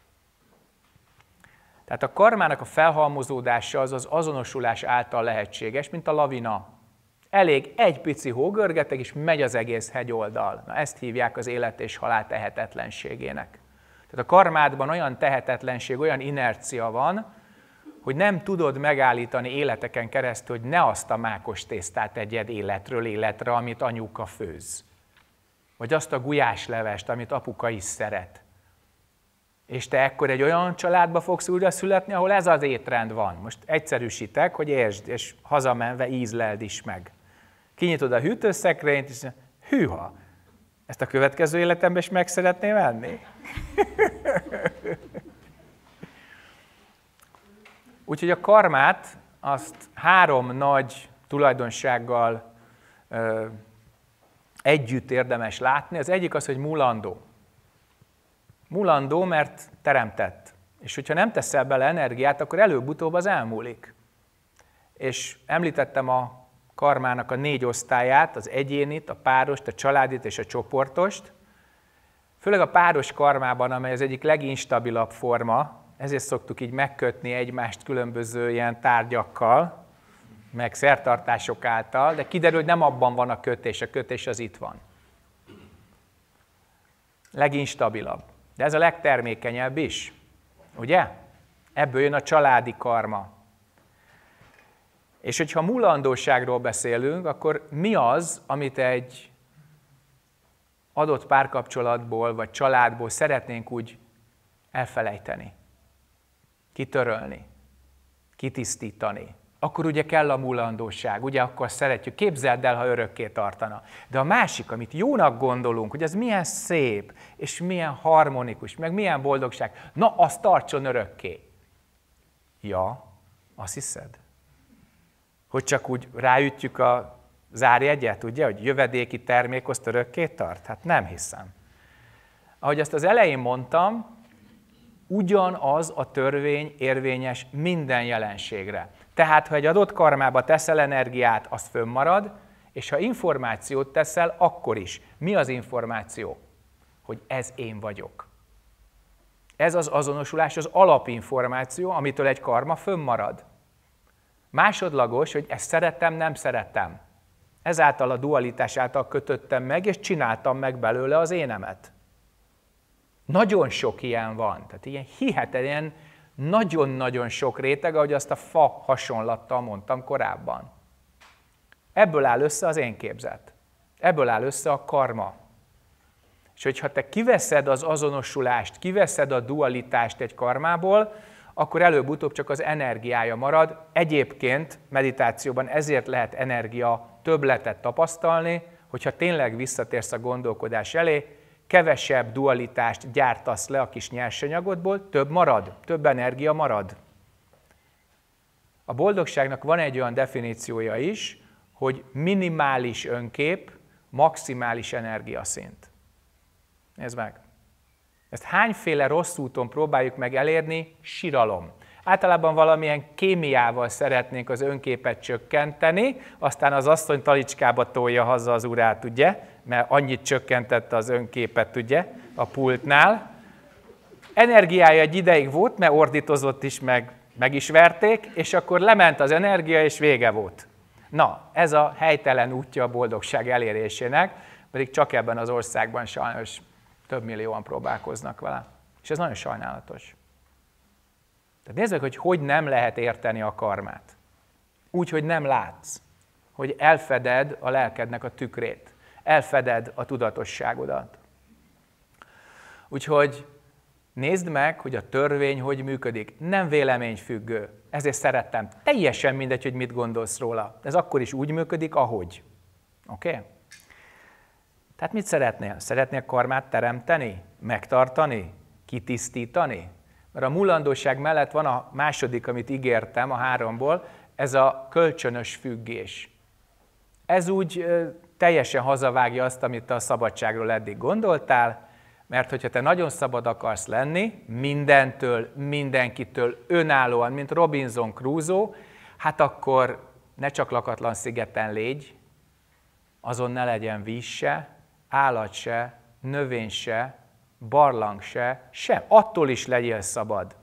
Tehát a karmának a felhalmozódása az az azonosulás által lehetséges, mint a lavina. Elég egy pici hógörgeteg, és megy az egész hegyoldal. Na, ezt hívják az élet és halál tehetetlenségének. Tehát a karmádban olyan tehetetlenség, olyan inercia van, hogy nem tudod megállítani életeken keresztül, hogy ne azt a mákos tésztát egyed életről életre, amit anyuka főz. Vagy azt a gulyáslevest, amit apuka is szeret. És te ekkor egy olyan családba fogsz újra születni, ahol ez az étrend van. Most egyszerűsítek, hogy értsd, és hazamenve ízleld is meg. Kinyitod a hűtőszekrényt, és hűha, ezt a következő életemben is meg szeretném enni? Úgyhogy a karmát azt 3 nagy tulajdonsággal együtt érdemes látni. Az egyik az, hogy mulandó. Mulandó, mert teremtett. És hogyha nem teszel bele energiát, akkor előbb-utóbb az elmúlik. És említettem a karmának a 4 osztályát, az egyénit, a párost, a családit és a csoportost. Főleg a páros karmában, amely az egyik leginstabilabb forma, ezért szoktuk így megkötni egymást különböző ilyen tárgyakkal, meg szertartások által, de kiderül, hogy nem abban van a kötés az itt van. Leginstabilabb. De ez a legtermékenyebb is, ugye? Ebből jön a családi karma. És hogyha mulandóságról beszélünk, akkor mi az, amit egy adott párkapcsolatból vagy családból szeretnénk úgy elfelejteni, kitörölni, kitisztítani? Akkor ugye kell a mulandóság, ugye akkor szeretjük, képzeld el, ha örökké tartana. De a másik, amit jónak gondolunk, hogy ez milyen szép, és milyen harmonikus, meg milyen boldogság, na, az tartson örökké. Ja, azt hiszed? Hogy csak úgy ráütjük a zárjegyet, ugye, hogy jövedéki termék azt örökké tart? Hát nem hiszem. Ahogy azt az elején mondtam, ugyanaz a törvény érvényes minden jelenségre. Tehát, ha egy adott karmába teszel energiát, az fönnmarad, és ha információt teszel, akkor is. Mi az információ? Hogy ez én vagyok. Ez az azonosulás, az alapinformáció, amitől egy karma fönnmarad. Másodlagos, hogy ezt szeretem, nem szeretem. Ezáltal a dualitás által kötöttem meg, és csináltam meg belőle az énemet. Nagyon sok ilyen van. Tehát ilyen hihetetlen, nagyon-nagyon sok réteg, ahogy azt a fa hasonlattal mondtam korábban. Ebből áll össze az én képzet. Ebből áll össze a karma. És hogyha te kiveszed az azonosulást, kiveszed a dualitást egy karmából, akkor előbb-utóbb csak az energiája marad. Egyébként meditációban ezért lehet energia többletet tapasztalni, hogyha tényleg visszatérsz a gondolkodás elé, kevesebb dualitást gyártasz le a kis nyersanyagodból, több marad, több energia marad. A boldogságnak van egy olyan definíciója is, hogy minimális önkép, maximális energiaszint. Nézd meg! Ezt hányféle rossz úton próbáljuk meg elérni? Siralom. Általában valamilyen kémiával szeretnénk az önképet csökkenteni, aztán az asszony talicskába tolja haza az urát, ugye? Mert annyit csökkentette az önképet, ugye? A pultnál. Energiája egy ideig volt, mert ordítozott is, meg is verték, és akkor lement az energia, és vége volt. Na, ez a helytelen útja a boldogság elérésének, pedig csak ebben az országban sajnos több millióan próbálkoznak vele. És ez nagyon sajnálatos. Tehát nézzük, hogy nem lehet érteni a karmát. Úgy, hogy nem látsz. Hogy elfeded a lelkednek a tükrét. Elfeded a tudatosságodat. Úgyhogy nézd meg, hogy a törvény hogy működik. Nem véleményfüggő. Ezért szerettem. Teljesen mindegy, hogy mit gondolsz róla. Ez akkor is úgy működik, ahogy. Oké? Okay? Tehát mit szeretnél? Szeretnél karmát teremteni? Megtartani? Kitisztítani? Mert a mulandóság mellett van a második, amit ígértem a 3-ból, ez a kölcsönös függés. Ez úgy teljesen hazavágja azt, amit a szabadságról eddig gondoltál, mert hogyha te nagyon szabad akarsz lenni, mindentől, mindenkitől önállóan, mint Robinson Crusoe, hát akkor ne csak lakatlan szigeten légy, azon ne legyen víz se, állat se, növény se, barlang se, sem. Attól is legyél szabad.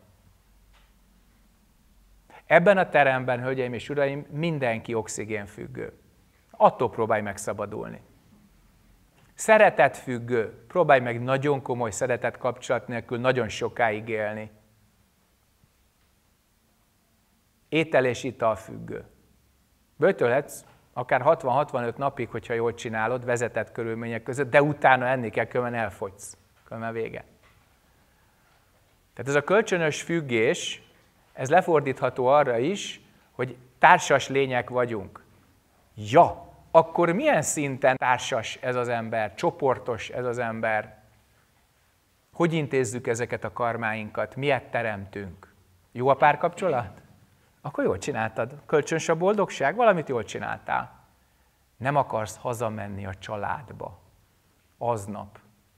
Ebben a teremben, hölgyeim és uraim, mindenki oxigénfüggő. Attól próbálj megszabadulni. Szeretetfüggő. Próbálj meg nagyon komoly szeretet kapcsolat nélkül nagyon sokáig élni. Étel és ital függő. Böjtölhetsz akár 60-65 napig, hogyha jól csinálod, vezetett körülmények között, de utána enni kell, különben elfogysz. Különben vége. Tehát ez a kölcsönös függés, ez lefordítható arra is, hogy társas lények vagyunk. Ja, akkor milyen szinten társas ez az ember, csoportos ez az ember? Hogy intézzük ezeket a karmáinkat? Miért teremtünk? Jó a párkapcsolat? Akkor jól csináltad. Kölcsönös a boldogság, valamit jól csináltál. Nem akarsz hazamenni a családba aznap.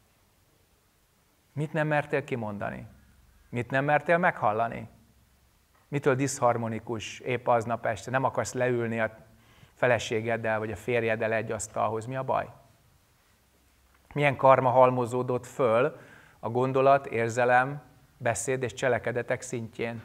Mit nem mertél kimondani? Mit nem mertél meghallani? Mitől diszharmonikus épp aznap este? Nem akarsz leülni a feleségeddel vagy a férjeddel egy asztalhoz. Mi a baj? Milyen karma halmozódott föl a gondolat, érzelem, beszéd és cselekedetek szintjén?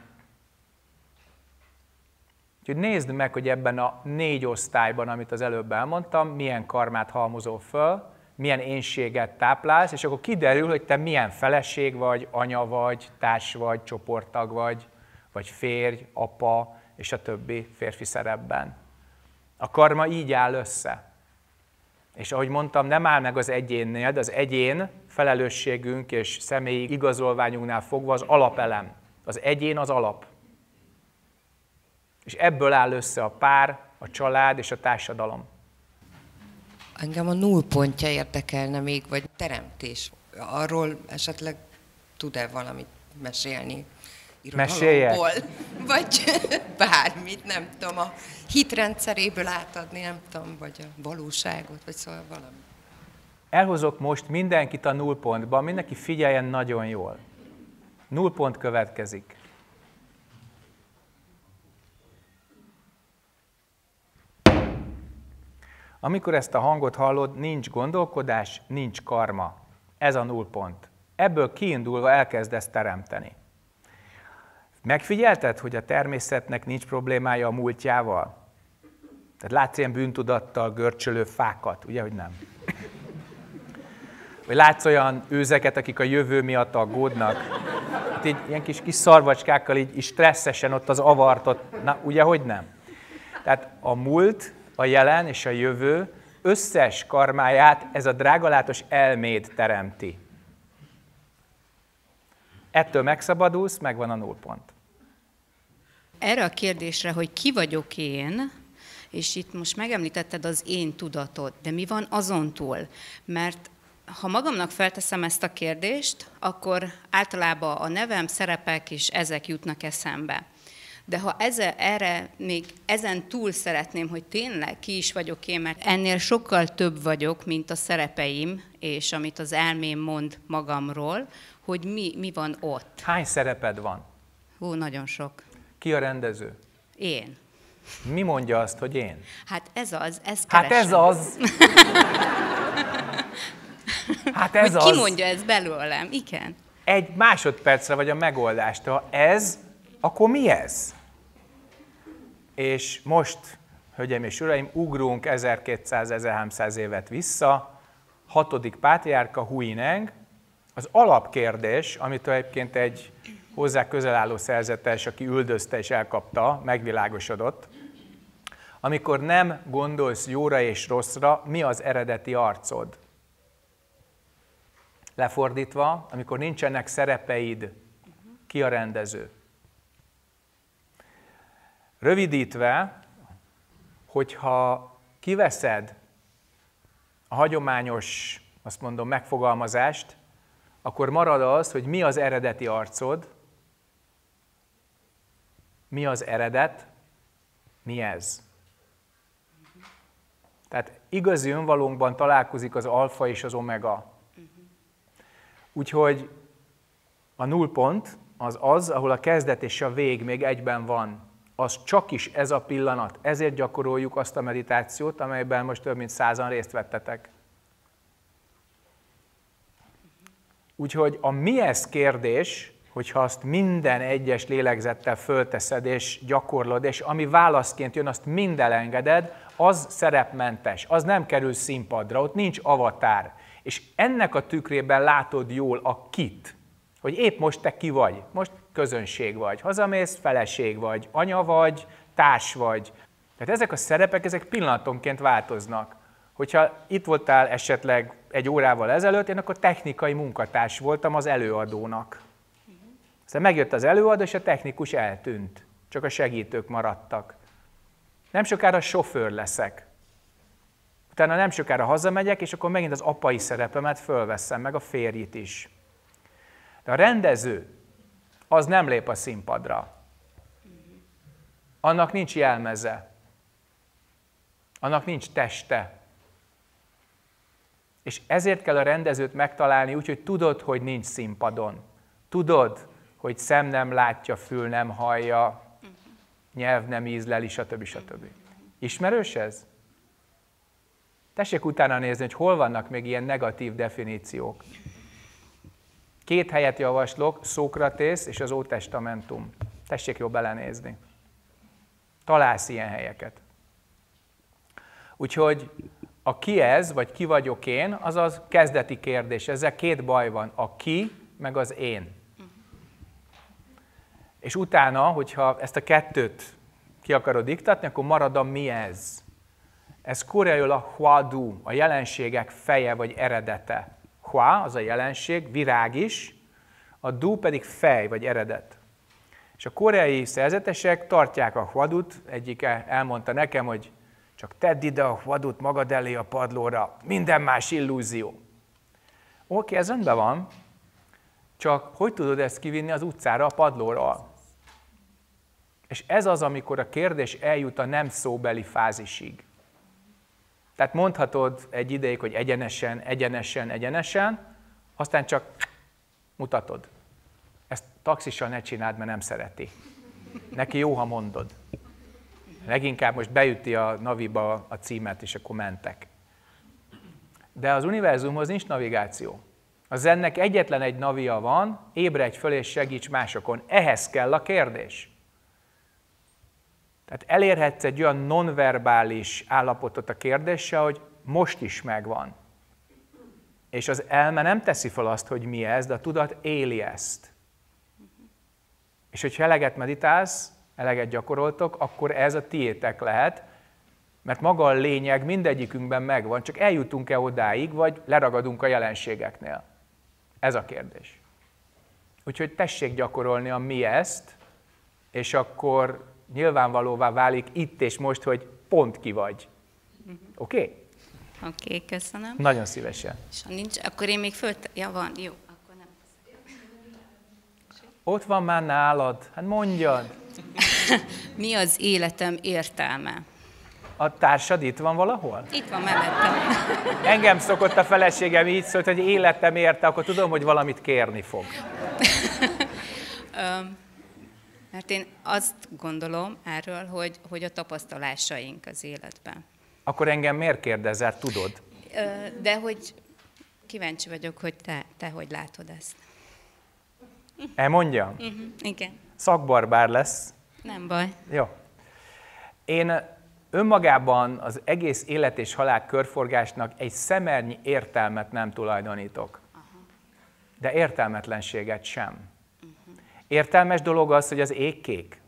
Úgyhogy nézd meg, hogy ebben a 4 osztályban, amit az előbb elmondtam, milyen karmát halmozol föl, milyen énséget táplálsz, és akkor kiderül, hogy te milyen feleség vagy, anya vagy, társ vagy, csoporttag vagy férj, apa, és a többi férfi szerepben. A karma így áll össze. És ahogy mondtam, nem áll meg az egyénnél, de az egyén felelősségünk és személyi igazolványunknál fogva az alapelem. Az egyén az alap. És ebből áll össze a pár, a család és a társadalom. Engem a nullpontja érdekelne még, vagy teremtés. Arról esetleg tud-e valamit mesélni? Meséljek? Vagy bármit, nem tudom, a hitrendszeréből átadni, nem tudom, vagy a valóságot, vagy szóval valami. Elhozok most mindenkit a nullpontba, mindenki figyeljen nagyon jól. Nullpont következik. Amikor ezt a hangot hallod, nincs gondolkodás, nincs karma. Ez a nullpont. Ebből kiindulva elkezdesz teremteni. Megfigyelted, hogy a természetnek nincs problémája a múltjával? Tehát látsz ilyen bűntudattal görcsölő fákat, ugye, hogy nem? Vagy látsz olyan őzeket, akik a jövő miatt aggódnak? Hát így ilyen kis szarvacskákkal így stresszesen ott az avartot, na, ugye, hogy nem? Tehát a múlt, a jelen és a jövő összes karmáját ez a drágalátos elméd teremti. Ettől megszabadulsz, megvan a nullpont. Erre a kérdésre, hogy ki vagyok én, és itt most megemlítetted az én tudatot, de mi van azon túl? Mert ha magamnak felteszem ezt a kérdést, akkor általában a nevem, szerepek és ezek jutnak eszembe. De ha erre még ezen túl szeretném, hogy tényleg ki is vagyok én, mert ennél sokkal több vagyok, mint a szerepeim, és amit az elmém mond magamról, hogy mi van ott. Hány szereped van? Hú, nagyon sok. Ki a rendező? Én. Mi mondja azt, hogy én? Hát ez az, ezt Hát keresem. ez az! Hát ez hogy az! ki mondja ezt belőlem? Igen. Egy másodpercre vagy a megoldást. Ha ez, akkor mi ez? És most, hölgyeim és uraim, ugrunk 1200-1300 évet vissza, 6. pátriárka Huineng. Az alapkérdés, amit egyébként egy hozzá közel álló szerzetes, aki üldözte és elkapta, megvilágosodott, amikor nem gondolsz jóra és rosszra, mi az eredeti arcod? Lefordítva, amikor nincsenek szerepeid, ki a rendező? Rövidítve, hogyha kiveszed a hagyományos, azt mondom, megfogalmazást, akkor marad az, hogy mi az eredeti arcod, mi az eredet, mi ez. Tehát igazi önvalónkban találkozik az alfa és az omega. Úgyhogy a nullpont az, ahol a kezdet és a vég még egyben van. Az csak is ez a pillanat. Ezért gyakoroljuk azt a meditációt, amelyben most több mint 100-an részt vettetek. Úgyhogy a mi ez kérdés, hogyha azt minden egyes lélegzettel fölteszed és gyakorlod, és ami válaszként jön, azt mind elengeded, az szerepmentes, az nem kerül színpadra, ott nincs avatár. És ennek a tükrében látod jól a kit, hogy épp most te ki vagy, most közönség vagy, hazamész, feleség vagy, anya vagy, társ vagy. Tehát ezek a szerepek, ezek pillanatonként változnak. Hogyha itt voltál esetleg egy órával ezelőtt, én akkor technikai munkatárs voltam az előadónak. Aztán megjött az előadó, és a technikus eltűnt. Csak a segítők maradtak. Nem sokára sofőr leszek. Utána nem sokára hazamegyek, és akkor megint az apai szerepemet fölveszem, meg a férjit is. De a rendező, az nem lép a színpadra. Annak nincs jelmeze. Annak nincs teste. És ezért kell a rendezőt megtalálni úgy, hogy tudod, hogy nincs színpadon. Tudod, hogy szem nem látja, fül nem hallja, nyelv nem ízleli, stb. Ismerős ez? Tessék utána nézni, hogy hol vannak még ilyen negatív definíciók. 2 helyet javaslok, Szókratész és az Ótestamentum. Tessék jól belenézni. Találsz ilyen helyeket. Úgyhogy a ki ez, vagy ki vagyok én, az az kezdeti kérdés. Ezzel 2 baj van, a ki, meg az én. És utána, hogyha ezt a 2-t ki akarod iktatni, akkor marad a mi ez. Ez koreaiul a huadu, a jelenségek feje vagy eredete. Hua, az a jelenség, virág is, a du pedig fej vagy eredet. És a koreai szerzetesek tartják a huadut, egyike elmondta nekem, hogy csak tedd ide a huadut magad elé a padlóra, minden más illúzió. Oké, ez rendben van, csak hogy tudod ezt kivinni az utcára, a padlóról? És ez az, amikor a kérdés eljut a nem szóbeli fázisig. Tehát mondhatod egy ideig, hogy egyenesen, aztán csak mutatod. Ezt taxissal ne csináld, mert nem szereti. Neki jó, ha mondod. Leginkább most beüti a naviba a címet, és akkor mentek. De az univerzumhoz nincs navigáció. A zennek egyetlen egy navia van, ébredj föl és segíts másokon. Ehhez kell a kérdés. Tehát elérhetsz egy olyan nonverbális állapotot a kérdéssel, hogy most is megvan. És az elme nem teszi fel azt, hogy mi ez, de a tudat éli ezt. És hogyha eleget meditálsz, eleget gyakoroltok, akkor ez a tiétek lehet, mert maga a lényeg mindegyikünkben megvan, csak eljutunk-e odáig, vagy leragadunk a jelenségeknél. Ez a kérdés. Úgyhogy tessék gyakorolni a mi ezt, és akkor nyilvánvalóvá válik itt és most, hogy pont ki vagy. Oké? Oké, köszönöm. Nagyon szívesen. És ha nincs, akkor én még ja, van, jó, akkor nem. Ott van már nálad, hát mondjad. Mi az életem értelme? A társad itt van valahol? Itt van mellettem. Engem szokott a feleségem így szólt, hogy életem érte, akkor tudom, hogy valamit kérni fog. Mert én azt gondolom erről, hogy a tapasztalásaink az életben. Akkor engem miért kérdezel, tudod? De hogy kíváncsi vagyok, hogy te hogy látod ezt. Elmondjam? Igen. Szakbarbár lesz. Nem baj. Jó. Én önmagában az egész élet és halál körforgásnak egy szemernyi értelmet nem tulajdonítok. De értelmetlenséget sem. Értelmes dolog az, hogy az ég kék.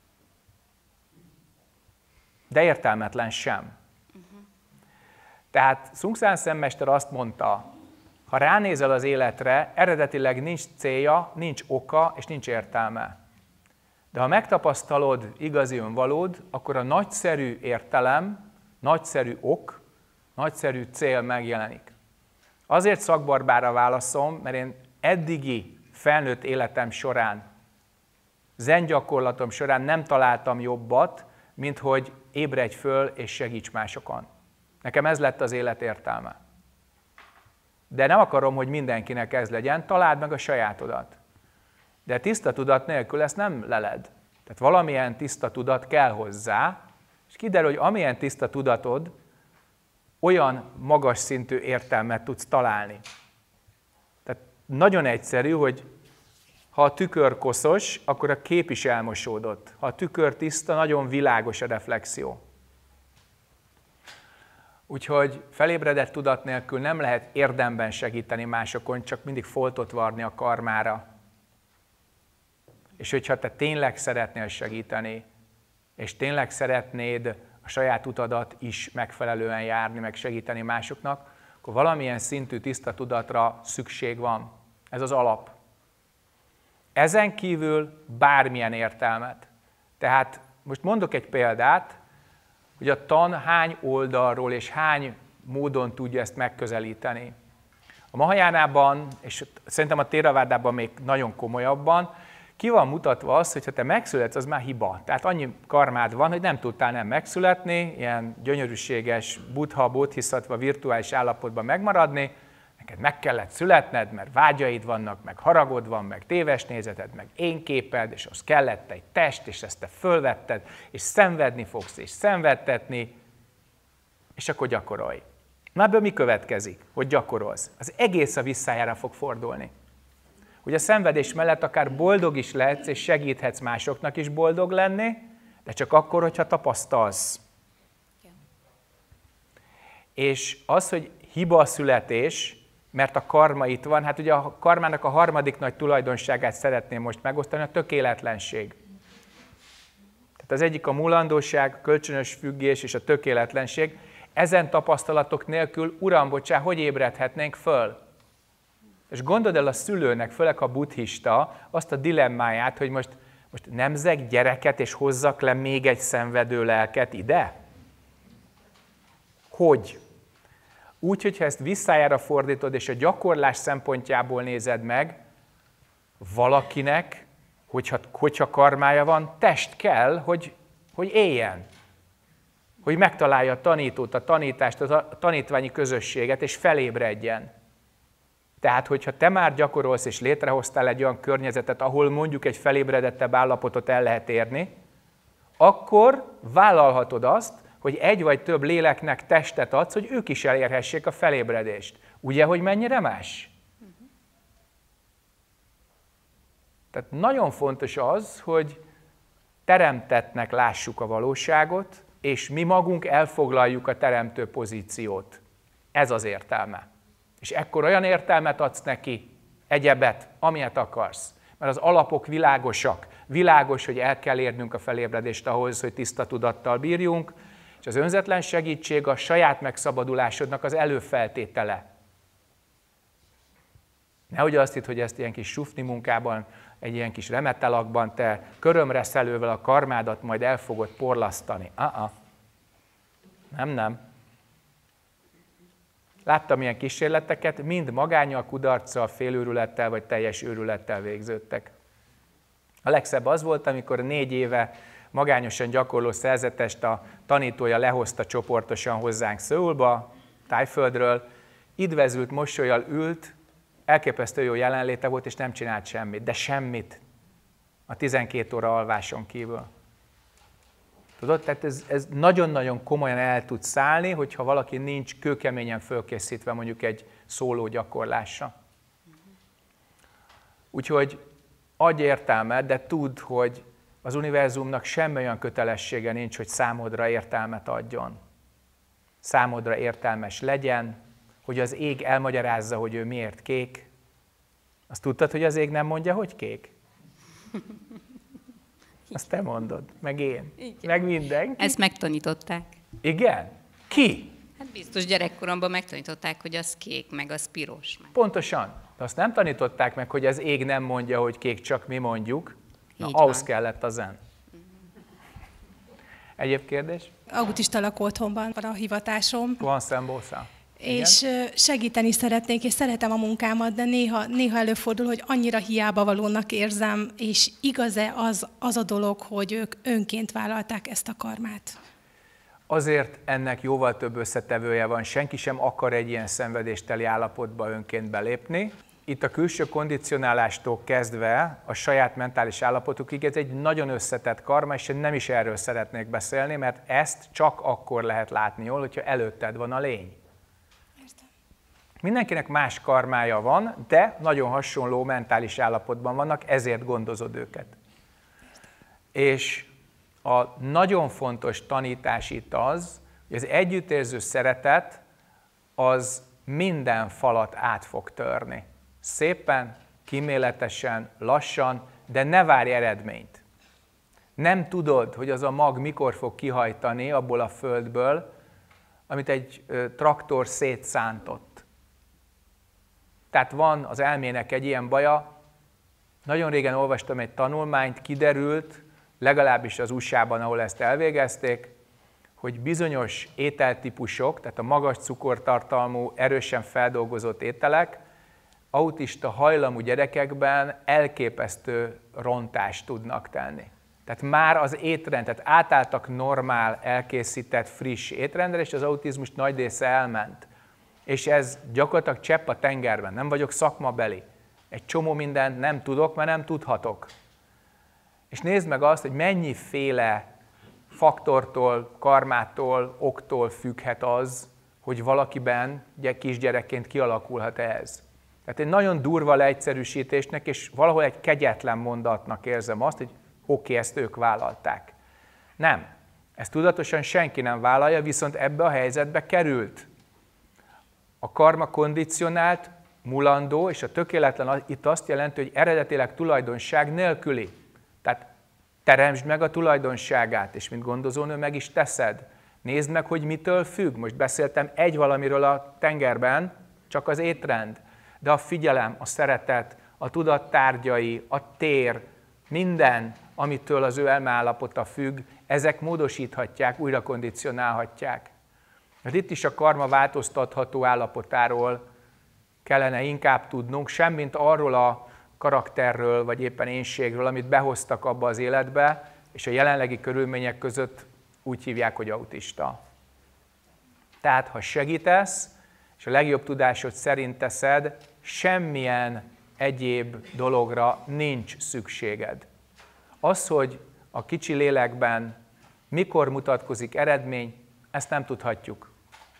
De értelmetlen sem. Tehát Sun Tzu mester azt mondta, ha ránézel az életre, eredetileg nincs célja, nincs oka és nincs értelme. De ha megtapasztalod igazi önvalód, akkor a nagyszerű értelem, nagyszerű ok, nagyszerű cél megjelenik. Azért szakbarbára válaszom, mert én eddigi felnőtt életem során, zen gyakorlatom során nem találtam jobbat, mint hogy ébredj föl és segíts másokon. Nekem ez lett az élet értelme. De nem akarom, hogy mindenkinek ez legyen, találd meg a sajátodat. De tiszta tudat nélkül ezt nem leled. Tehát valamilyen tiszta tudat kell hozzá, és kiderül, hogy amilyen tiszta tudatod, olyan magas szintű értelmet tudsz találni. Tehát nagyon egyszerű, hogy ha a tükör koszos, akkor a kép is elmosódott. Ha a tükör tiszta, nagyon világos a reflexió. Úgyhogy felébredett tudat nélkül nem lehet érdemben segíteni másokon, csak mindig foltot varni a karmára. És hogyha te tényleg szeretnél segíteni, és tényleg szeretnéd a saját utadat is megfelelően járni, meg segíteni másoknak, akkor valamilyen szintű tiszta tudatra szükség van. Ez az alap. Ezen kívül bármilyen értelmet. Tehát most mondok egy példát, hogy a tan hány oldalról és hány módon tudja ezt megközelíteni. A Mahajánában, és szerintem a Theravádában még nagyon komolyabban, ki van mutatva az, hogy ha te megszületsz, az már hiba. Tehát annyi karmád van, hogy nem tudtál nem megszületni, ilyen gyönyörűséges buddha, bodhisattva virtuális állapotban megmaradni, neked meg kellett születned, mert vágyaid vannak, meg haragod van, meg téves nézeted, meg énképed, és az kellett egy test, és ezt te fölvetted, és szenvedni fogsz, és szenvedtetni, és akkor gyakorolj. Na ebből mi következik, hogy gyakorolsz? Az egész a visszájára fog fordulni. Hogy a szenvedés mellett akár boldog is lehetsz, és segíthetsz másoknak is boldog lenni, de csak akkor, hogyha tapasztalsz. És az, hogy hiba a születés, mert a karma itt van, hát ugye a karmának a harmadik nagy tulajdonságát szeretném most megosztani, a tökéletlenség. Tehát az egyik a mulandóság, a kölcsönös függés és a tökéletlenség. Ezen tapasztalatok nélkül, Uram, bocsá, hogy ébredhetnénk föl? És gondold el a szülőnek, főleg a buddhista, azt a dilemmáját, hogy most nemzek gyereket és hozzak le még egy szenvedő lelket ide? Hogy? Úgy, hogyha ezt visszájára fordítod, és a gyakorlás szempontjából nézed meg, valakinek, hogyha karmája van, test kell, hogy éljen. Hogy megtalálja a tanítót, a tanítást, a tanítványi közösséget, és felébredjen. Tehát, hogyha te már gyakorolsz, és létrehoztál egy olyan környezetet, ahol mondjuk egy felébredettebb állapotot el lehet érni, akkor vállalhatod azt, hogy egy vagy több léleknek testet adsz, hogy ők is elérhessék a felébredést. Ugye, hogy mennyire más? Tehát nagyon fontos az, hogy teremtettnek lássuk a valóságot, és mi magunk elfoglaljuk a teremtő pozíciót. Ez az értelme. És ekkor olyan értelmet adsz neki, egyebet, amilyet akarsz. Mert az alapok világosak. Világos, hogy el kell érnünk a felébredést ahhoz, hogy tiszta tudattal bírjunk, és az önzetlen segítség a saját megszabadulásodnak az előfeltétele. Nehogy azt hidd, hogy ezt ilyen kis sufni munkában, egy ilyen kis remetelakban te körömreszelővel a karmádat majd el fogod porlasztani. Nem. Láttam ilyen kísérleteket, mind magánnyal, kudarccal, félőrülettel vagy teljes őrülettel végződtek. A legszebb az volt, amikor 4 éve magányosan gyakorló szerzetest a tanítója lehozta csoportosan hozzánk Szöulba, Tájföldről, idvezült mosollyal ült, elképesztő jó jelenléte volt, és nem csinált semmit, de semmit a 12 óra alváson kívül. Tudod, tehát ez nagyon-nagyon komolyan el tud szállni, hogyha valaki nincs kőkeményen fölkészítve mondjuk egy szóló gyakorlásra. Úgyhogy adj értelmet, de tudd, hogy az univerzumnak semmi olyan kötelessége nincs, hogy számodra értelmet adjon. Számodra értelmes legyen, hogy az ég elmagyarázza, hogy ő miért kék. Azt tudtad, hogy az ég nem mondja, hogy kék? Azt te mondod, meg én, igen. Meg mindenki. Ezt megtanították. Igen? Ki? Hát biztos gyerekkoromban megtanították, hogy az kék, meg az piros. Meg. Pontosan. De azt nem tanították meg, hogy az ég nem mondja, hogy kék, csak mi mondjuk. Na, Így ahhoz van. kellett a zen. Egyéb kérdés? Autista lakóotthonban van a hivatásom. Van szembósza. És segíteni szeretnék, és szeretem a munkámat, de néha előfordul, hogy annyira hiába valónak érzem, és igaz-e az a dolog, hogy ők önként vállalták ezt a karmát? Azért ennek jóval több összetevője van, senki sem akar egy ilyen szenvedésteli állapotba önként belépni. Itt a külső kondicionálástól kezdve a saját mentális állapotukig ez egy nagyon összetett karma, és én nem is erről szeretnék beszélni, mert ezt csak akkor lehet látni jól, hogyha előtted van a lény. Mindenkinek más karmája van, de nagyon hasonló mentális állapotban vannak, ezért gondozod őket. És a nagyon fontos tanítás itt az, hogy az együttérző szeretet az minden falat át fog törni. Szépen, kíméletesen, lassan, de ne várj eredményt. Nem tudod, hogy az a mag mikor fog kihajtani abból a földből, amit egy traktor szétszántott. Tehát van az elmének egy ilyen baja, nagyon régen olvastam egy tanulmányt, kiderült, legalábbis az USA-ban, ahol ezt elvégezték, hogy bizonyos ételtípusok, tehát a magas cukortartalmú, erősen feldolgozott ételek, autista hajlamú gyerekekben elképesztő rontást tudnak tenni. Tehát már az étrend, tehát átálltak normál, elkészített, friss étrendre, és az autizmus nagy része elment. És ez gyakorlatilag csepp a tengerben, nem vagyok szakmabeli. Egy csomó mindent nem tudok, mert nem tudhatok. És nézd meg azt, hogy mennyiféle faktortól, karmától, októl függhet az, hogy valakiben kisgyerekként kialakulhat ez. Tehát egy nagyon durva leegyszerűsítésnek, és valahol egy kegyetlen mondatnak érzem azt, hogy oké, ezt ők vállalták. Nem. Ezt tudatosan senki nem vállalja, viszont ebbe a helyzetbe került. A karma kondicionált, mulandó, és a tökéletlen itt azt jelenti, hogy eredetileg tulajdonság nélküli. Tehát teremtsd meg a tulajdonságát, és mint gondozónő meg is teszed. Nézd meg, hogy mitől függ. Most beszéltem egy valamiről a tengerben, csak az étrend. De a figyelem, a szeretet, a tudat tárgyai, a tér, minden, amitől az ő elmeállapota függ, ezek módosíthatják, újra kondicionálhatják. Hát itt is a karma változtatható állapotáról kellene inkább tudnunk, semmint arról a karakterről, vagy éppen énségről, amit behoztak abba az életbe, és a jelenlegi körülmények között úgy hívják, hogy autista. Tehát, ha segítesz, és a legjobb tudásod szerint teszed, semmilyen egyéb dologra nincs szükséged. Az, hogy a kicsi lélekben mikor mutatkozik eredmény, ezt nem tudhatjuk.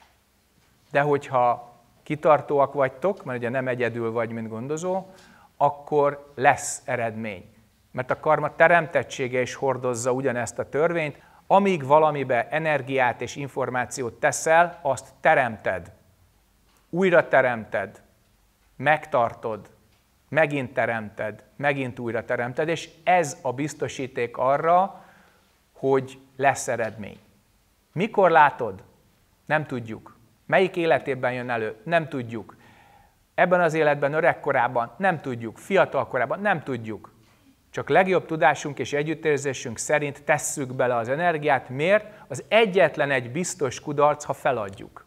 De hogyha kitartóak vagytok, mert ugye nem egyedül vagy, mint gondozó, akkor lesz eredmény. mert a karma teremtettsége is hordozza ugyanezt a törvényt, amíg valamibe energiát és információt teszel, azt teremted. Újra teremted, megtartod, megint teremted, megint újra teremted, és ez a biztosíték arra, hogy lesz eredmény. Mikor látod? Nem tudjuk. Melyik életében jön elő? Nem tudjuk. Ebben az életben öregkorában? Nem tudjuk. Fiatalkorában? Nem tudjuk. Csak legjobb tudásunk és együttérzésünk szerint tesszük bele az energiát. Miért? Az egyetlen egy biztos kudarc, ha feladjuk.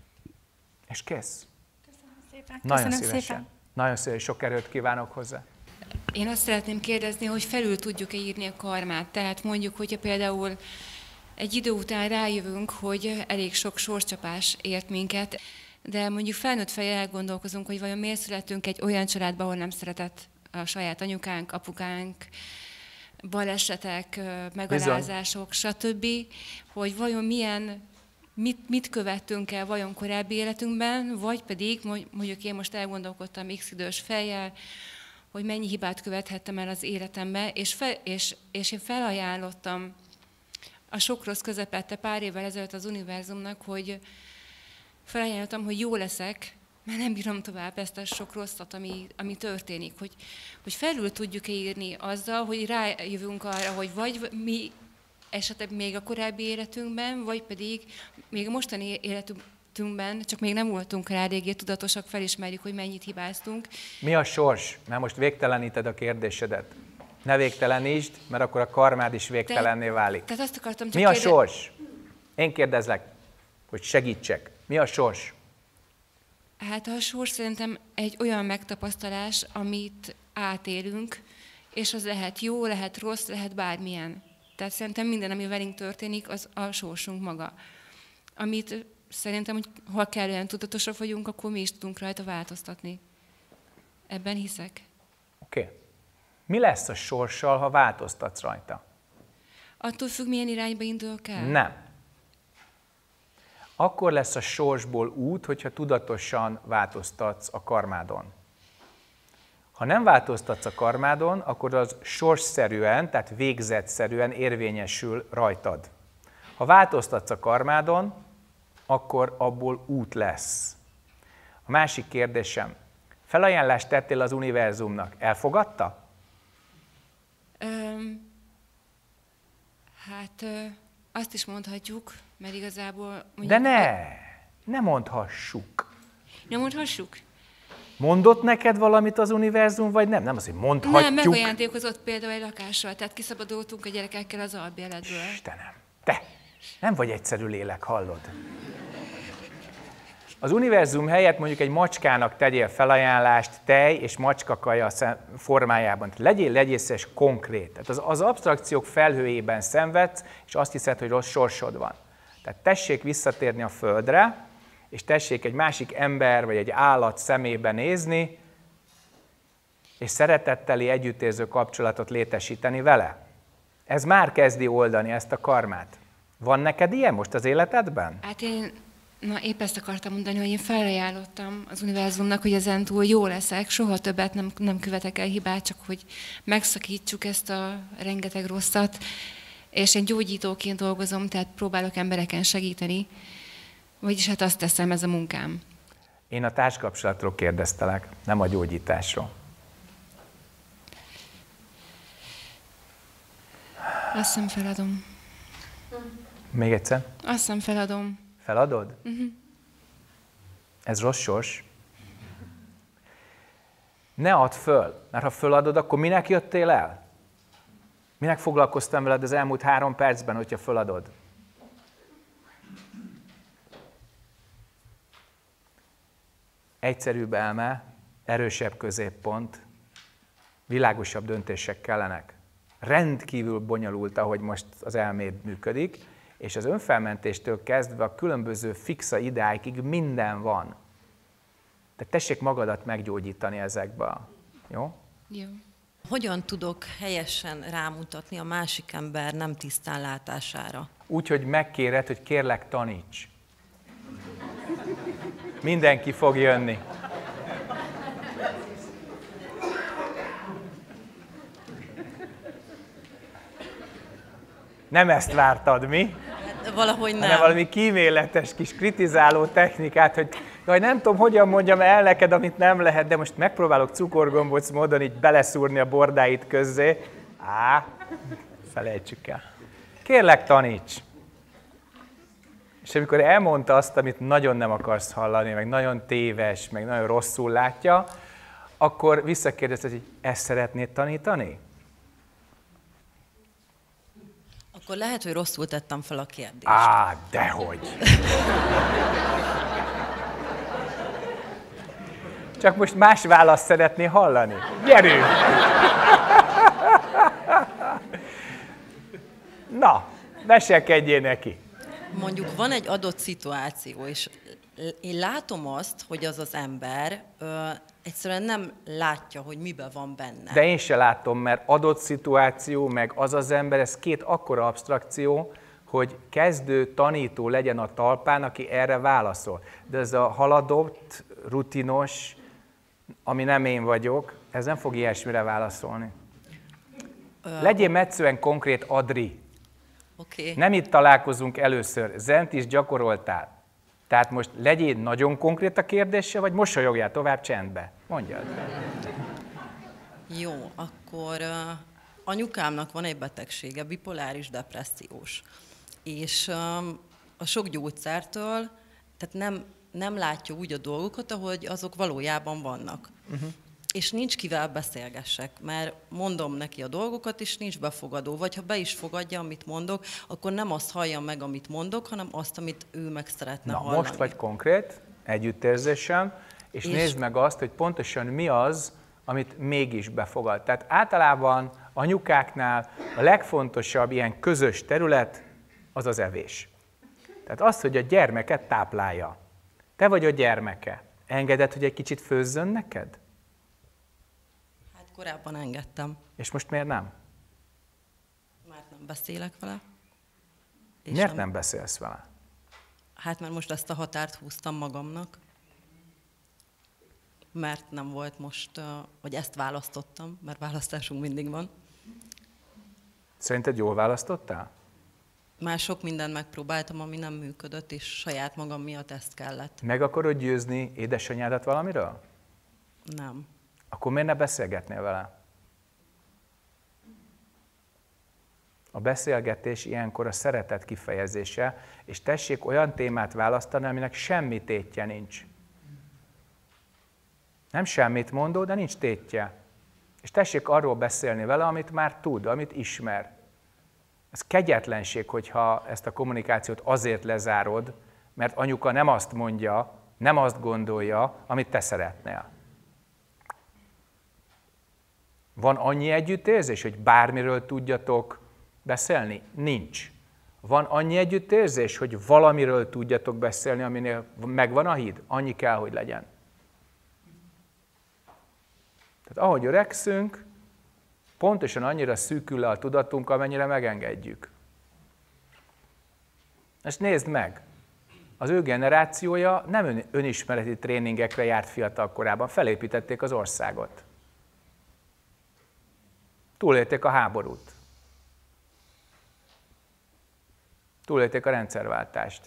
És kész. Köszönöm szépen. Nagyon szívesen. Nagyon szívesen, sok erőt kívánok hozzá. Én azt szeretném kérdezni, hogy felül tudjuk-e írni a karmát. Tehát mondjuk, hogyha például egy idő után rájövünk, hogy elég sok sorscsapás ért minket, de mondjuk felnőtt fejjel elgondolkozunk, hogy vajon miért születünk egy olyan családba, ahol nem szeretett a saját anyukánk, apukánk, balesetek, megalázások, stb., hogy vajon mit követtünk el vajon korábbi életünkben, vagy pedig, mondjuk én most elgondolkodtam x idős fejjel, hogy mennyi hibát követhettem el az életembe, és én felajánlottam a sok rossz közepette pár évvel ezelőtt az univerzumnak, hogy felajánlottam, hogy jó leszek, mert nem bírom tovább ezt a sok rosszat, ami történik. Hogy felül tudjuk-e írni azzal, hogy rájövünk arra, hogy vagy mi esetleg még a korábbi életünkben, vagy pedig még a mostani életünkben, csak még nem voltunk rá eléggé tudatosak, felismerjük, hogy mennyit hibáztunk. Mi a sors? Mert most végteleníted a kérdésedet. Ne végtelenítsd, mert akkor a karmád is végtelenné válik. Tehát azt akartam csak Mi a sors? Én kérdezlek, hogy segítsek. Mi a sors? Hát a sors szerintem egy olyan megtapasztalás, amit átélünk, és az lehet jó, lehet rossz, lehet bármilyen. Tehát szerintem minden, ami velünk történik, az a sorsunk maga. Amit szerintem, hogy ha kellően tudatosak vagyunk, akkor mi is tudunk rajta változtatni. Ebben hiszek. Oké. Mi lesz a sorssal, ha változtatsz rajta? Attól függ, milyen irányba indulok el? Nem. Akkor lesz a sorsból út, hogyha tudatosan változtatsz a karmádon. Ha nem változtatsz a karmádon, akkor az sorsszerűen, tehát végzetszerűen érvényesül rajtad. Ha változtatsz a karmádon, akkor abból út lesz. A másik kérdésem, felajánlást tettél az univerzumnak, elfogadta? Azt is mondhatjuk, mert igazából... De ne mondhassuk. Nem mondhassuk? Mondott neked valamit az univerzum, vagy nem? Nem azért mondhatjuk. Nem, megajándékozott például egy lakással, tehát kiszabadultunk a gyerekekkel az albérletből. Istenem, te nem vagy egyszerű lélek, hallod? Az univerzum helyett mondjuk egy macskának tegyél felajánlást tej és macskakaja formájában. Legyél szíves konkrét. Tehát az absztrakciók felhőjében szenvedsz, és azt hiszed, hogy rossz sorsod van. Tehát tessék visszatérni a földre, és tessék egy másik ember vagy egy állat szemébe nézni, és szeretetteli együttérző kapcsolatot létesíteni vele. Ez már kezdi oldani ezt a karmát. Van neked ilyen most az életedben? Hát épp ezt akartam mondani, hogy én felajánlottam az univerzumnak, hogy ezentúl jó leszek, soha többet nem követek el hibát, csak hogy megszakítsuk ezt a rengeteg rosszat, és én gyógyítóként dolgozom, tehát próbálok embereken segíteni, vagyis hát azt teszem, ez a munkám. Én a társkapcsolatról kérdeztelek, nem a gyógyításról. Azt hiszem feladom. Még egyszer? Azt hiszem feladom. Feladod? Ez rossz sors. Ne add föl, mert ha föladod, akkor minek jöttél el? Minek foglalkoztam veled az elmúlt 3 percben, hogyha föladod? Egyszerűbb elme, erősebb középpont, világosabb döntések kellenek. Rendkívül bonyolult, ahogy most az elméd működik, és az önfelmentéstől kezdve a különböző fixa ideáig minden van. De tessék magadat meggyógyítani ezekbe. Jó? Jó. Hogyan tudok helyesen rámutatni a másik ember nem tisztánlátására? Úgy, hogy megkéred, hogy kérlek, taníts. Mindenki fog jönni. Nem ezt vártad, mi? Valahogy nem. Hanem valami kíméletes kis kritizáló technikát, hogy jaj, nem tudom, hogyan mondjam el neked, amit nem lehet, de most megpróbálok cukorgombóc módon így beleszúrni a bordáit közzé. Felejtsük el. Kérlek, taníts! És amikor elmondta azt, amit nagyon nem akarsz hallani, meg nagyon téves, meg nagyon rosszul látja, akkor visszakérdezte, hogy ezt szeretnéd tanítani? Akkor lehet, hogy rosszul tettem fel a kérdést. Dehogy! Csak most más választ szeretné hallani. Gyerünk! Na, veselkedjél neki! Mondjuk van egy adott szituáció, és én látom azt, hogy az az ember egyszerűen nem látja, hogy miben van benne. De én se látom, mert adott szituáció, meg az az ember, ez két akkora abstrakció, hogy kezdő tanító legyen a talpán, aki erre válaszol. De ez a haladott, rutinos, ami nem én vagyok, ez nem fog ilyesmire válaszolni. Legyél metszően konkrét, Adri. Okay. Nem itt találkozunk először, zent is gyakoroltál. Tehát most legyél nagyon konkrét a kérdése, vagy mosolyogjál tovább csendbe? Mondjad. Jó, akkor anyukámnak van egy betegsége, bipoláris depressziós. És a sok gyógyszertől, tehát nem látja úgy a dolgokat, ahogy azok valójában vannak. És nincs kivel beszélgessek, mert mondom neki a dolgokat, és nincs befogadó. Vagy ha be is fogadja, amit mondok, akkor nem azt hallja meg, amit mondok, hanem azt, amit ő meg szeretne hallani. Most vagy konkrét, együttérzésen, és nézd meg azt, hogy pontosan mi az, amit mégis befogad. Tehát általában anyukáknál a legfontosabb ilyen közös terület az az evés. Tehát az, hogy a gyermeket táplálja. Te vagy a gyermeke. Engeded, hogy egy kicsit főzzön neked? Korábban engedtem. És most miért nem? Mert nem beszélek vele. És miért nem beszélsz vele? Hát mert most ezt a határt húztam magamnak. Mert nem volt most, vagy ezt választottam, mert választásunk mindig van. Szerinted jól választottál? Már sok mindent megpróbáltam, ami nem működött, és saját magam miatt ezt kellett. Meg akarod győzni édesanyádat valamiről? Nem. Akkor miért ne beszélgetnél vele? A beszélgetés ilyenkor a szeretet kifejezése, és tessék olyan témát választani, aminek semmi tétje nincs. Nem semmit mondó, de nincs tétje. És tessék arról beszélni vele, amit már tud, amit ismer. Ez kegyetlenség, hogyha ezt a kommunikációt azért lezárod, mert anyuka nem azt mondja, nem azt gondolja, amit te szeretnél. Van annyi együttérzés, hogy bármiről tudjatok beszélni? Nincs. Van annyi együttérzés, hogy valamiről tudjatok beszélni, aminél megvan a híd? Annyi kell, hogy legyen. Tehát ahogy öregszünk, pontosan annyira szűkül le a tudatunk, amennyire megengedjük. Ezt nézd meg! Az ő generációja nem önismereti tréningekre járt fiatal korában, felépítették az országot. Túlélték a háborút. Túlélték a rendszerváltást.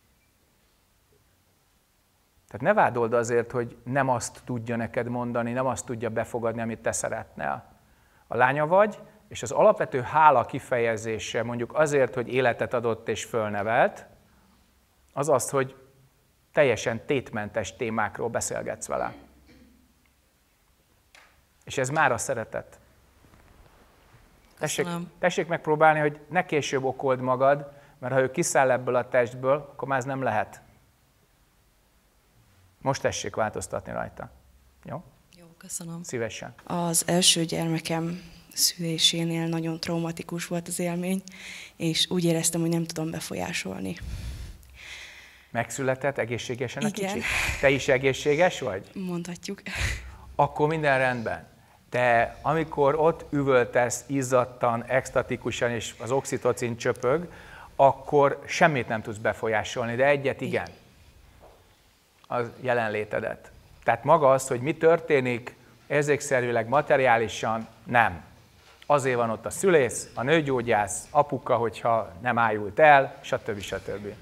Tehát ne vádold azért, hogy nem azt tudja neked mondani, nem azt tudja befogadni, amit te szeretnél. A lánya vagy, és az alapvető hála kifejezése mondjuk azért, hogy életet adott és fölnevelt, az az, hogy teljesen tétmentes témákról beszélgetsz vele. És ez már a szeretet. Tessék megpróbálni, hogy ne később okold magad, mert ha ő kiszáll ebből a testből, akkor már ez nem lehet. Most tessék változtatni rajta. Jó? Jó, köszönöm. Szívesen. Az első gyermekem szülésénél nagyon traumatikus volt az élmény, és úgy éreztem, hogy nem tudom befolyásolni. Megszületett egészségesen a Igen. kicsit? Te is egészséges vagy? Mondhatjuk. Akkor minden rendben. De amikor ott üvöltesz izzadtan, extatikusan, és az oxitocin csöpög, akkor semmit nem tudsz befolyásolni, de egyet igen. Az jelenlétedet. Tehát maga az, hogy mi történik érzékszervileg, materiálisan, nem. azért van ott a szülész, a nőgyógyász, apuka, hogyha nem ájult el, stb. Stb.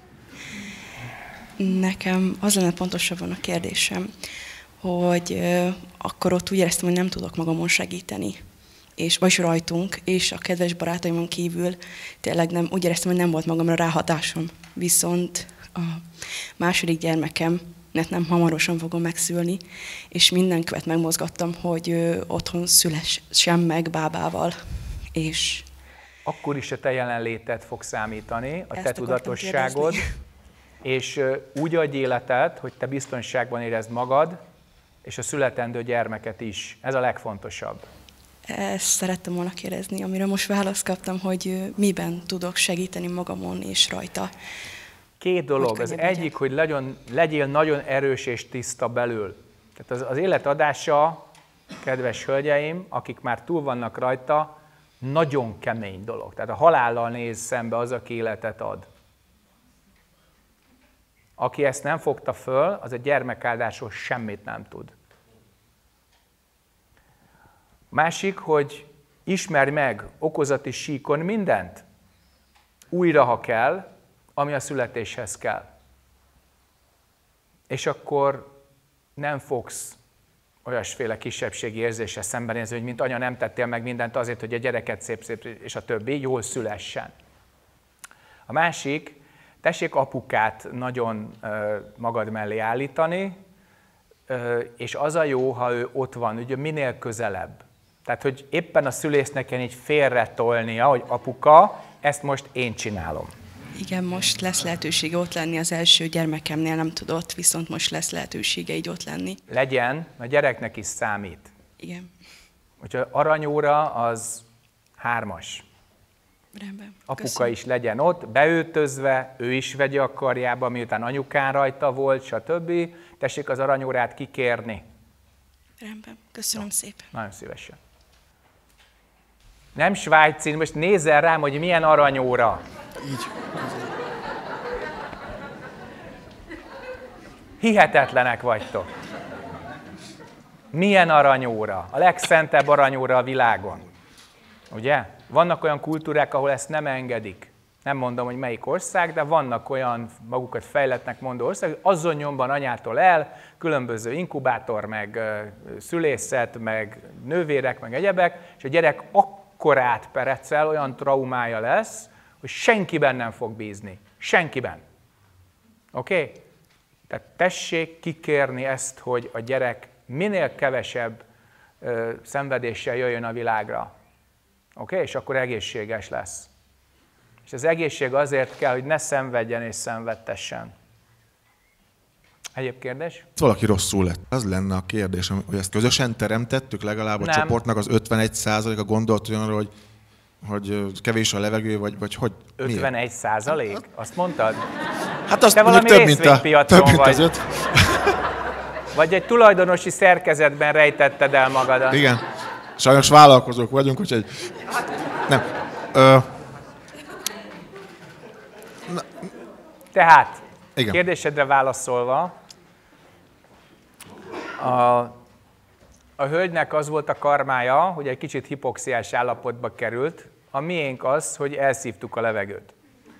Nekem az lenne pontosabban a kérdésem, hogy akkor ott úgy éreztem, hogy nem tudok magamon segíteni. Vagyis rajtunk, és a kedves barátaimon kívül tényleg nem, úgy éreztem, hogy nem volt magamra ráhatásom. Viszont a második gyermekem, nem hamarosan fogom megszülni, és minden követ megmozgattam, hogy otthon szülessen meg bábával. És akkor is a te jelenléted fog számítani, a te tudatosságod, és úgy adj életet, hogy te biztonságban érezd magad, és a születendő gyermeket is. Ez a legfontosabb. Ezt szerettem volna kérdezni, amire most választ kaptam, hogy miben tudok segíteni magamon és rajta. Két dolog. Az egyik, hogy legyél nagyon erős és tiszta belül. Tehát az élet adása, kedves hölgyeim, akik már túl vannak rajta, nagyon kemény dolog. Tehát a halállal néz szembe az, aki életet ad. Aki ezt nem fogta föl, az a gyermekáldásról semmit nem tud. Másik, hogy ismerj meg okozati síkon mindent, újra, ha kell, ami a születéshez kell. És akkor nem fogsz olyasféle kisebbségi érzéssel szembenézni, hogy mint anya nem tettél meg mindent azért, hogy a gyereket szép és a többi jól szülessen. A másik, tessék apukát nagyon magad mellé állítani, és az a jó, ha ő ott van, ugye minél közelebb. Tehát, hogy éppen a szülésznek kell így félretolnia, hogy apuka, ezt most én csinálom. Igen, most lesz lehetősége ott lenni, az első gyermekemnél nem tudott, viszont most lesz lehetősége így ott lenni. Legyen, a gyereknek is számít. Igen. Hogyha aranyóra, az 3-as. Rendben. Apuka Köszönöm. is legyen ott, beöltözve, ő is vegye a karjába, miután anyukán rajta volt, stb. Tessék az aranyórát kikérni. Rendben. Köszönöm szépen. Nagyon szívesen. Nem svájci, most nézzel rám, hogy milyen aranyóra. Így. Hihetetlenek vagytok. Milyen aranyóra? A legszentebb aranyóra a világon. Ugye? Vannak olyan kultúrák, ahol ezt nem engedik. Nem mondom, hogy melyik ország, de vannak olyan magukat fejlettnek mondó ország, hogy azon nyomban anyától el, különböző inkubátor, meg szülészet, meg nővérek, meg egyebek, és a gyerek akkor átperecel, olyan traumája lesz, hogy senkiben nem fog bízni. Senkiben. Oké? Okay? Tehát tessék kikérni ezt, hogy a gyerek minél kevesebb szenvedéssel jöjjön a világra. Oké? Okay? És akkor egészséges lesz. És az egészség azért kell, hogy ne szenvedjen és szenvedtessen. Egyéb kérdés? Valaki rosszul lett. Az lenne a kérdés, hogy ezt közösen teremtettük, legalább a nem. Csoportnak az 51%-a gondolt olyanra, hogy kevés a levegő, vagy hogy? 51%? Azt mondtad? Hát azt te valami több, részvénypiacon mint vagy. az 5. Vagy egy tulajdonosi szerkezetben rejtetted el magadat. Igen. Sajnos vállalkozók vagyunk, úgyhogy... Nem. Tehát, igen. Kérdésedre válaszolva, a hölgynek az volt a karmája, hogy egy kicsit hipoxiás állapotba került, a miénk az, hogy elszívtuk a levegőt.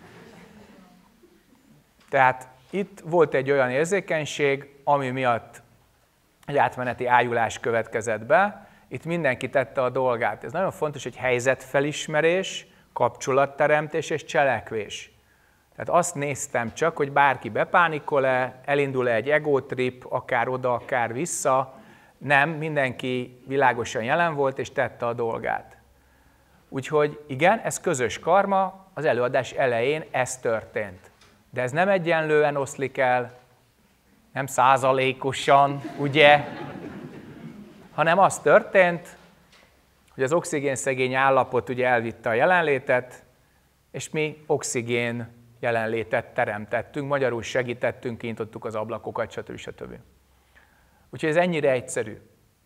Tehát itt volt egy olyan érzékenység, ami miatt egy átmeneti ájulás következett be, itt mindenki tette a dolgát. Ez nagyon fontos, hogy helyzetfelismerés, kapcsolatteremtés és cselekvés. Tehát azt néztem csak, hogy bárki bepánikol-e, elindul-e egy egotrip, akár oda, akár vissza. Nem, mindenki világosan jelen volt és tette a dolgát. Úgyhogy igen, ez közös karma, az előadás elején ez történt. De ez nem egyenlően oszlik el, nem százalékosan, ugye? Hanem az történt, hogy az oxigénszegény állapot ugye elvitte a jelenlétet, és mi oxigén jelenlétet teremtettünk, magyarul segítettünk, kinyitottuk az ablakokat, stb. Úgyhogy ez ennyire egyszerű.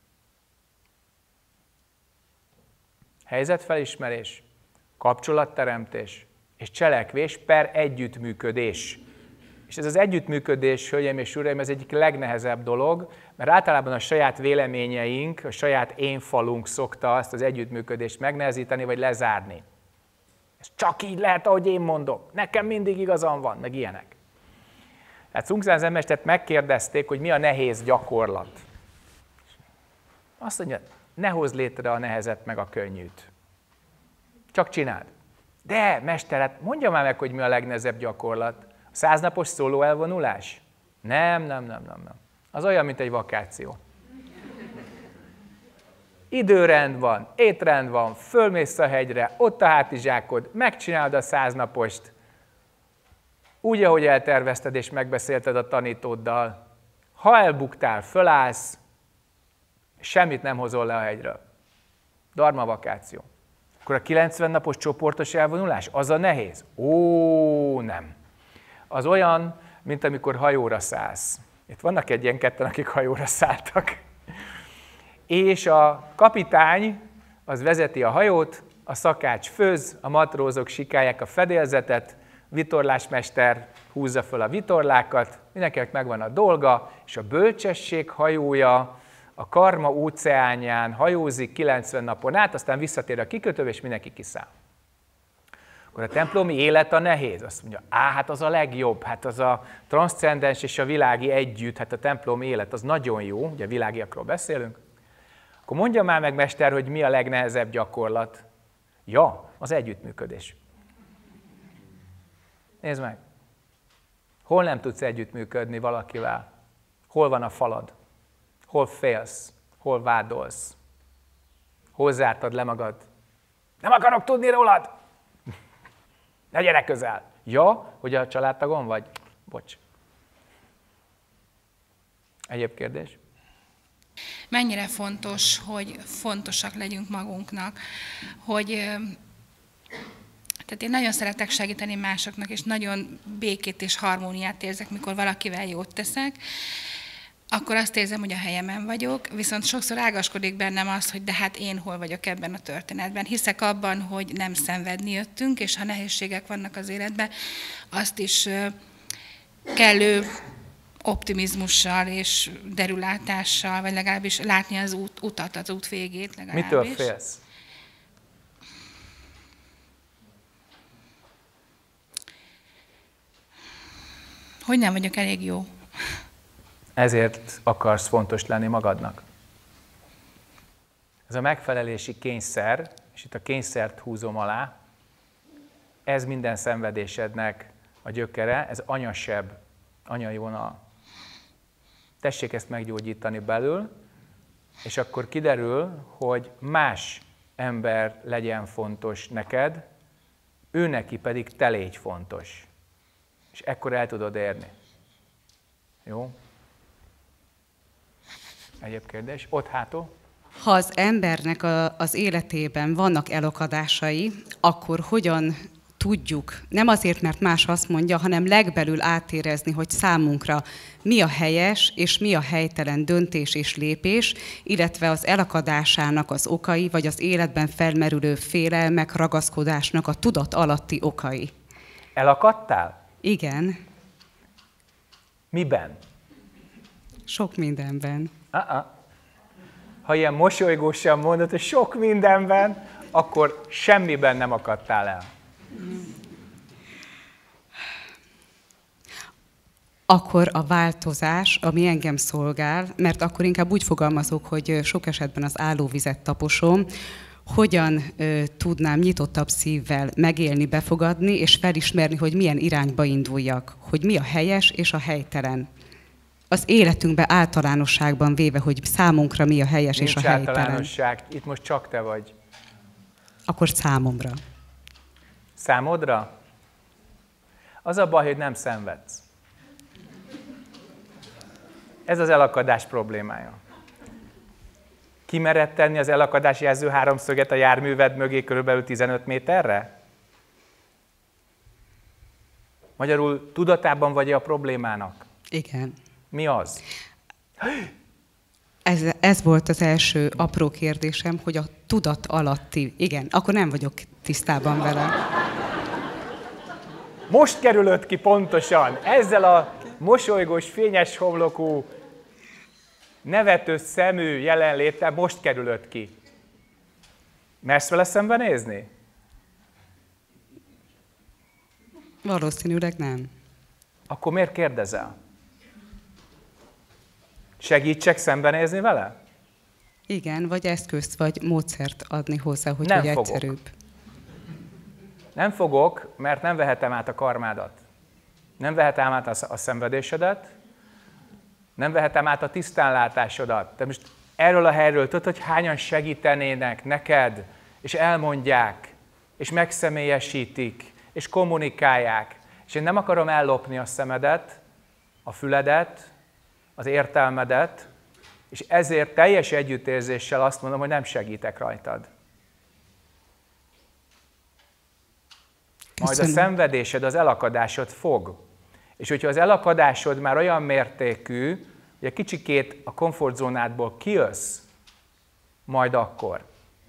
Helyzetfelismerés, kapcsolatteremtés és cselekvés per együttműködés. És ez az együttműködés, hölgyeim és uraim, ez egyik legnehezebb dolog, mert általában a saját véleményeink, a saját énfalunk szokta azt az együttműködést megnehezíteni, vagy lezárni. Ez csak így lehet, ahogy én mondok. Nekem mindig igazam van, meg ilyenek. Hát Sung-San Zen-mestert megkérdezték, hogy mi a nehéz gyakorlat. Azt mondja, ne hozz létre a nehezet meg a könnyűt. Csak csináld. De, mester, hát mondja már meg, hogy mi a legnehezebb gyakorlat. A 100 napos szóló elvonulás? Nem. Az olyan, mint egy vakáció. Időrend van, étrend van, fölmész a hegyre, ott a hátizsákod, megcsinálod a 100 napost, úgy, ahogy eltervezted és megbeszélted a tanítóddal. Ha elbuktál, fölállsz, semmit nem hozol le a hegyről. Dharma vakáció. Akkor a 90 napos csoportos elvonulás, az a nehéz? Ó, nem. Az olyan, mint amikor hajóra szállsz. Itt vannak egy ilyen ketten, akik hajóra szálltak. És a kapitány, az vezeti a hajót, a szakács főz, a matrózok sikálják a fedélzetet, vitorlásmester húzza föl a vitorlákat, mindenkinek megvan a dolga, és a bölcsesség hajója a karma óceánján hajózik 90 napon át, aztán visszatér a kikötőbe, és mindenki kiszáll. Akkor a templomi élet a nehéz. Azt mondja, hát az a legjobb, hát az a transzcendens és a világi együtt, hát a templomi élet az nagyon jó, ugye világiakról beszélünk. Akkor mondja már meg, mester, hogy mi a legnehezebb gyakorlat. Ja, az együttműködés. Nézd meg. Hol nem tudsz együttműködni valakivel? Hol van a falad? Hol félsz? Hol vádolsz? Hol zártad le magad? Nem akarok tudni rólad! Ne gyere közel! Ja, hogy a családtagon vagy? Bocs. Egyéb kérdés? Mennyire fontos, hogy fontosak legyünk magunknak, hogy tehát én nagyon szeretek segíteni másoknak, és nagyon békét és harmóniát érzek, mikor valakivel jót teszek, akkor azt érzem, hogy a helyemen vagyok, viszont sokszor ágaskodik bennem az, hogy de hát én hol vagyok ebben a történetben. Hiszek abban, hogy nem szenvedni jöttünk, és ha nehézségek vannak az életben, azt is kellő optimizmussal és derülátással, vagy legalábbis látni az utat, az út végét legalábbis. Mitől félsz? Hogy nem vagyok elég jó. Ezért akarsz fontos lenni magadnak. Ez a megfelelési kényszer, és itt a kényszert húzom alá, ez minden szenvedésednek a gyökere, ez anyasebb, anyai vonal. Tessék ezt meggyógyítani belül, és akkor kiderül, hogy más ember legyen fontos neked, ő neki pedig te légy fontos. És ekkor el tudod érni. Jó? Egyéb kérdés? Ott hátul? Ha az embernek az életében vannak elakadásai, akkor hogyan tudjuk, nem azért, mert más azt mondja, hanem legbelül átérezni, hogy számunkra mi a helyes és mi a helytelen döntés és lépés, illetve az elakadásának az okai, vagy az életben felmerülő félelmek, ragaszkodásnak a tudat alatti okai. Elakadtál? Igen. Miben? Sok mindenben. Ha ilyen mosolygósan mondod, hogy sok mindenben, akkor semmiben nem akadtál el. Akkor a változás, ami engem szolgál, mert akkor inkább úgy fogalmazok, hogy sok esetben az állóvizet taposom, hogyan tudnám nyitottabb szívvel megélni, befogadni, és felismerni, hogy milyen irányba induljak, hogy mi a helyes és a helytelen. Az életünkben általánosságban véve, hogy számunkra mi a helyes Nincs és a helytelen. általánosság, itt most csak te vagy. Akkor számomra. Számodra? Az a baj, hogy nem szenvedsz. Ez az elakadás problémája. Ki mered tenni az elakadás jelző háromszöget a járműved mögé körülbelül 15 méterre? Magyarul tudatában vagy-e a problémának? Igen. Mi az? Ez volt az első apró kérdésem, hogy a tudat alatti, igen, akkor nem vagyok tisztában vele. Most kerülött ki pontosan, ezzel a mosolygós, fényes homlokú, nevető szemű jelenléttel most kerülött ki. Mersz vele szembenézni? Valószínűleg nem. Akkor miért kérdezel? Segítsek szembenézni vele? Igen, vagy eszközt, vagy módszert adni hozzá, hogy Nem hogy fogok. egyszerűbb. Nem fogok, mert nem vehetem át a karmádat. Nem vehetem át a szenvedésedet, nem vehetem át a tisztánlátásodat. De most erről a helyről tudod, hogy hányan segítenének neked, és elmondják, és megszemélyesítik, és kommunikálják. És én nem akarom ellopni a szemedet, a füledet, az értelmedet, és ezért teljes együttérzéssel azt mondom, hogy nem segítek rajtad. Majd a szenvedésed, az elakadásod fog. És hogyha az elakadásod már olyan mértékű, hogy egy kicsikét a komfortzónádból kijössz, majd akkor.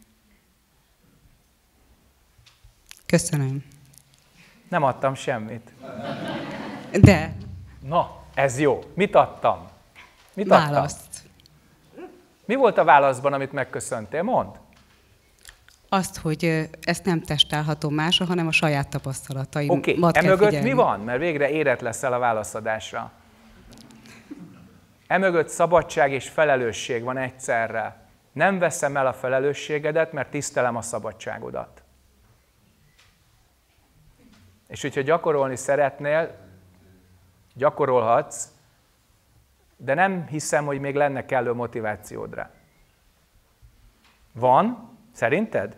Köszönöm. Nem adtam semmit. De. Na, ez jó. Mit adtam? Mit Választ. adtam? Mi volt a válaszban, amit megköszöntél? Mondd. Azt, hogy ezt nem testálhatom másra, hanem a saját tapasztalataim. Oké, emögött mi van? Mert végre érett leszel a válaszadásra. Emögött szabadság és felelősség van egyszerre. Nem veszem el a felelősségedet, mert tisztelem a szabadságodat. És hogyha gyakorolni szeretnél, gyakorolhatsz, de nem hiszem, hogy még lenne kellő motivációdra. Van? Szerinted?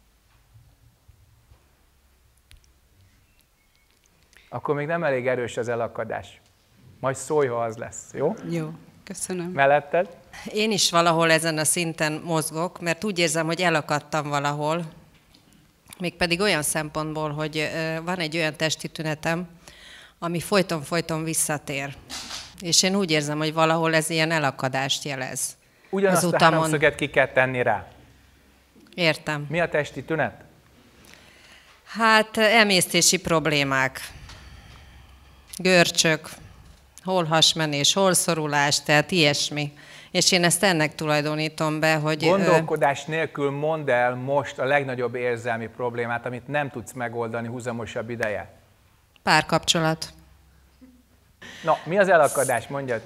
Akkor még nem elég erős az elakadás. Majd szólj, ha az lesz, jó? Jó, köszönöm. Melletted? Én is valahol ezen a szinten mozgok, mert úgy érzem, hogy elakadtam valahol, mégpedig olyan szempontból, hogy van egy olyan testi tünetem, ami folyton visszatér. És én úgy érzem, hogy valahol ez ilyen elakadást jelez. Ugyanazt a háromszöget ki kell tenni rá. Értem. Mi a testi tünet? Hát emésztési problémák. Görcsök, hol hasmenés, hol szorulás, tehát ilyesmi. És én ezt ennek tulajdonítom be, hogy... Gondolkodás nélkül mondd el most a legnagyobb érzelmi problémát, amit nem tudsz megoldani húzamosabb ideje. Párkapcsolat. Na, mi az elakadás, mondjad?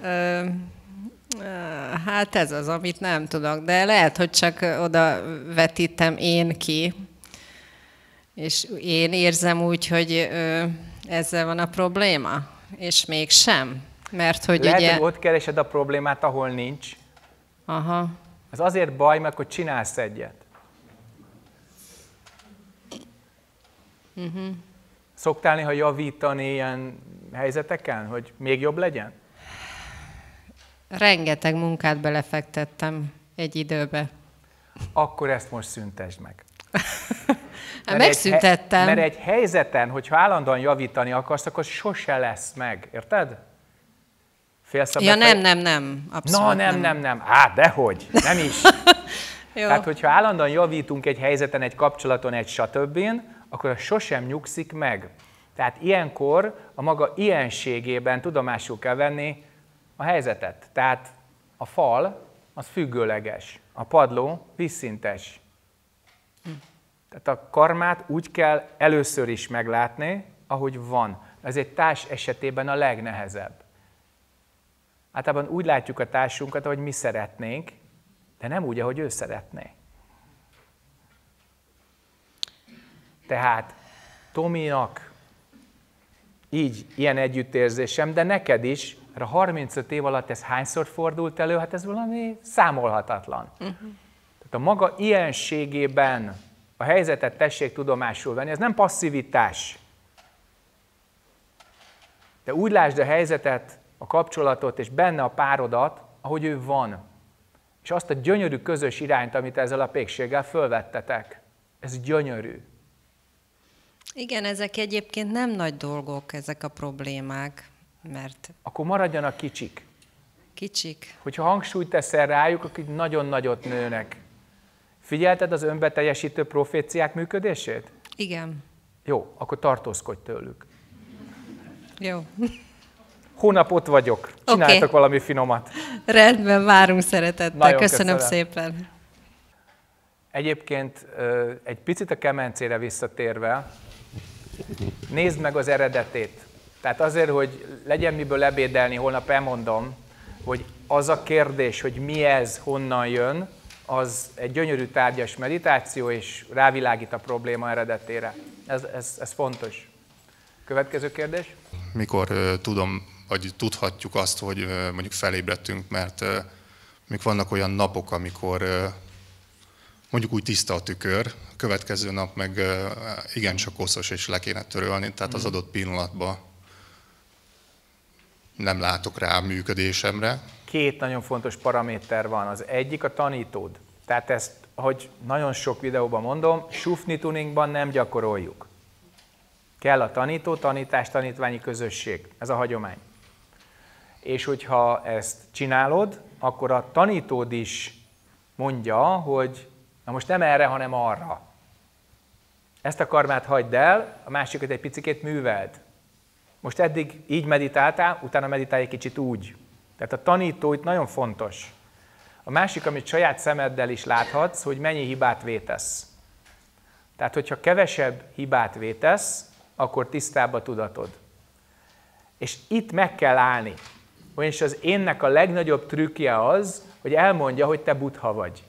Hát ez az, amit nem tudok, de lehet, hogy csak oda vetítem én ki, és én érzem úgy, hogy ezzel van a probléma, és mégsem. Mert hogy lehet, ugye... hogy ott keresed a problémát, ahol nincs. Aha. Ez azért baj, mert hogy csinálsz egyet. Szoktál néha javítani ilyen helyzeteken, hogy még jobb legyen? Rengeteg munkát belefektettem egy időbe. Akkor ezt most szüntesd meg. Megszüntettem. Mert egy helyzeten, hogyha állandóan javítani akarsz, akkor sose lesz meg. Érted? Félsz a Ja, nem. Abszolút nem. Á, dehogy. Nem is. Jó. Tehát, hogyha állandóan javítunk egy helyzeten, egy kapcsolaton, egy stb., akkor sosem nyugszik meg. Tehát ilyenkor a maga ilyenségében tudomásul kell venni a helyzetet. Tehát a fal az függőleges, a padló vízszintes. Tehát a karmát úgy kell először is meglátni, ahogy van. Ez egy társ esetében a legnehezebb. Általában úgy látjuk a társunkat, ahogy mi szeretnénk, de nem úgy, ahogy ő szeretné. Tehát Tominak így ilyen együttérzésem, de neked is, mert a 35 év alatt ez hányszor fordult elő, hát ez valami számolhatatlan. Tehát a maga ilyenségében a helyzetet tessék tudomásul venni, ez nem passzivitás. De úgy lásd a helyzetet, a kapcsolatot és benne a párodat, ahogy ő van. És azt a gyönyörű közös irányt, amit ezzel a pékséggel fölvettetek. Ez gyönyörű. Igen, ezek egyébként nem nagy dolgok, ezek a problémák, mert... Akkor maradjanak kicsik. Kicsik. Hogyha hangsúlyt teszel rájuk, akkor nagyon nagyot nőnek. Figyelted az önbeteljesítő proféciák működését? Igen. Jó, akkor tartózkodj tőlük. Jó. Hónap ott vagyok. Csináltak valami finomat. Rendben, várunk szeretettel. Nagyon Köszönöm köszönöm. szépen. Egyébként egy picit a kemencére visszatérve, nézd meg az eredetét. Tehát azért, hogy legyen miből ebédelni, holnap elmondom, hogy az a kérdés, hogy mi ez, honnan jön, az egy gyönyörű tárgyas meditáció, és rávilágít a probléma eredetére. Ez fontos. Következő kérdés? Mikor tudom, vagy tudhatjuk azt, hogy mondjuk felébredtünk, mert még vannak olyan napok, amikor mondjuk úgy tiszta a tükör, a következő nap meg igencsak koszos, és le kéne törölni, tehát az adott pillanatban nem látok rá a működésemre. Két nagyon fontos paraméter van. Az egyik a tanítód. Tehát ezt, ahogy nagyon sok videóban mondom, sufni tuningban nem gyakoroljuk. Kell a tanító, tanítás, tanítványi közösség. Ez a hagyomány. És hogyha ezt csinálod, akkor a tanítód is mondja, hogy na most nem erre, hanem arra. Ezt a karmát hagyd el, a másikat egy picikét műveld. Most eddig így meditáltál, utána meditálj egy kicsit úgy. Tehát a tanító itt nagyon fontos. A másik, amit saját szemeddel is láthatsz, hogy mennyi hibát vétesz. Tehát, hogyha kevesebb hibát vétesz, akkor tisztább a tudatod. És itt meg kell állni. Ugyanis az énnek a legnagyobb trükkje az, hogy elmondja, hogy te Buddha vagy.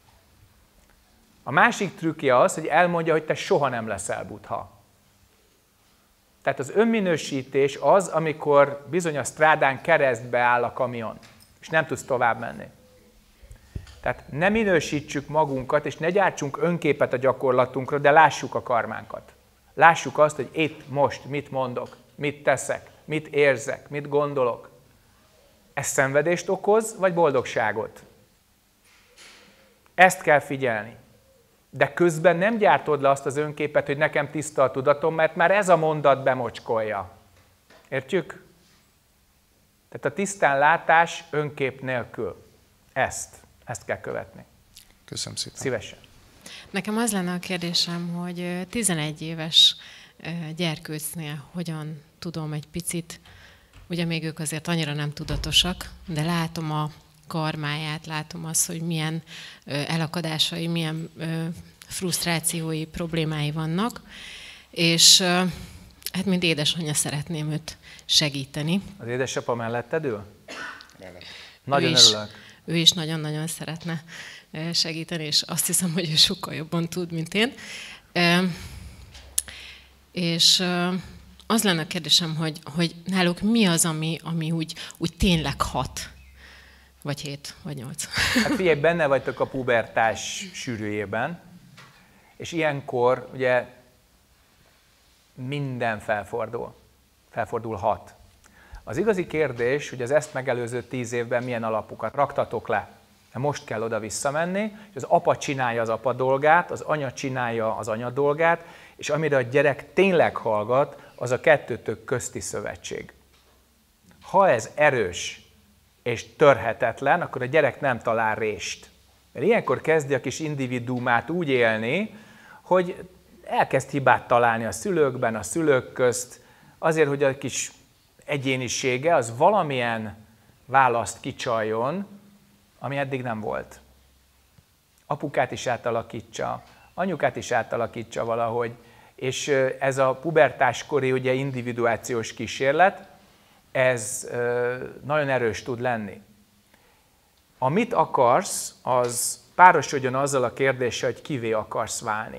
A másik trükkje az, hogy elmondja, hogy te soha nem leszel Buddha. Tehát az önminősítés az, amikor bizony a strádán keresztbe áll a kamion, és nem tudsz tovább menni. Tehát ne minősítsük magunkat, és ne gyártsunk önképet a gyakorlatunkra, de lássuk a karmánkat. Lássuk azt, hogy itt, most mit mondok, mit teszek, mit érzek, mit gondolok. Ez szenvedést okoz, vagy boldogságot? Ezt kell figyelni. De közben nem gyártod le azt az önképet, hogy nekem tiszta a tudatom, mert már ez a mondat bemocskolja. Értjük? Tehát a tisztán látás önkép nélkül. Ezt kell követni. Köszönöm szépen. Szívesen. Nekem az lenne a kérdésem, hogy 11 éves gyerkőcnél hogyan tudom egy picit, ugye még ők azért annyira nem tudatosak, de látom a karmáját, látom azt, hogy milyen elakadásai, milyen frusztrációi, problémái vannak, és hát mint édesanyja szeretném őt segíteni. Az édesapa melletted ül? Nagyon örülök. Ő is nagyon-nagyon szeretne segíteni, és azt hiszem, hogy ő sokkal jobban tud, mint én. És az lenne a kérdésem, hogy náluk mi az, ami úgy tényleg hat? Vagy 7, vagy 8. Hát figyelj, benne vagytok a pubertás sűrűjében, és ilyenkor ugye minden felfordulhat. Az igazi kérdés, hogy az ezt megelőző 10 évben milyen alapokat raktatok le. Most kell oda visszamenni, és az apa csinálja az apa dolgát, az anya csinálja az anya dolgát, és amire a gyerek tényleg hallgat, az a kettőtök közti szövetség. Ha ez erős és törhetetlen, akkor a gyerek nem talál rést. Mert ilyenkor kezdi a kis individuumát úgy élni, hogy elkezd hibát találni a szülőkben, a szülők közt, azért, hogy a kis egyénisége az valamilyen választ kicsaljon, ami eddig nem volt. Apukát is átalakítsa, anyukát is átalakítsa valahogy, és ez a pubertáskori ugye individuációs kísérlet, ez nagyon erős tud lenni. Amit akarsz, az párosodjon azzal a kérdéssel, hogy kivé akarsz válni.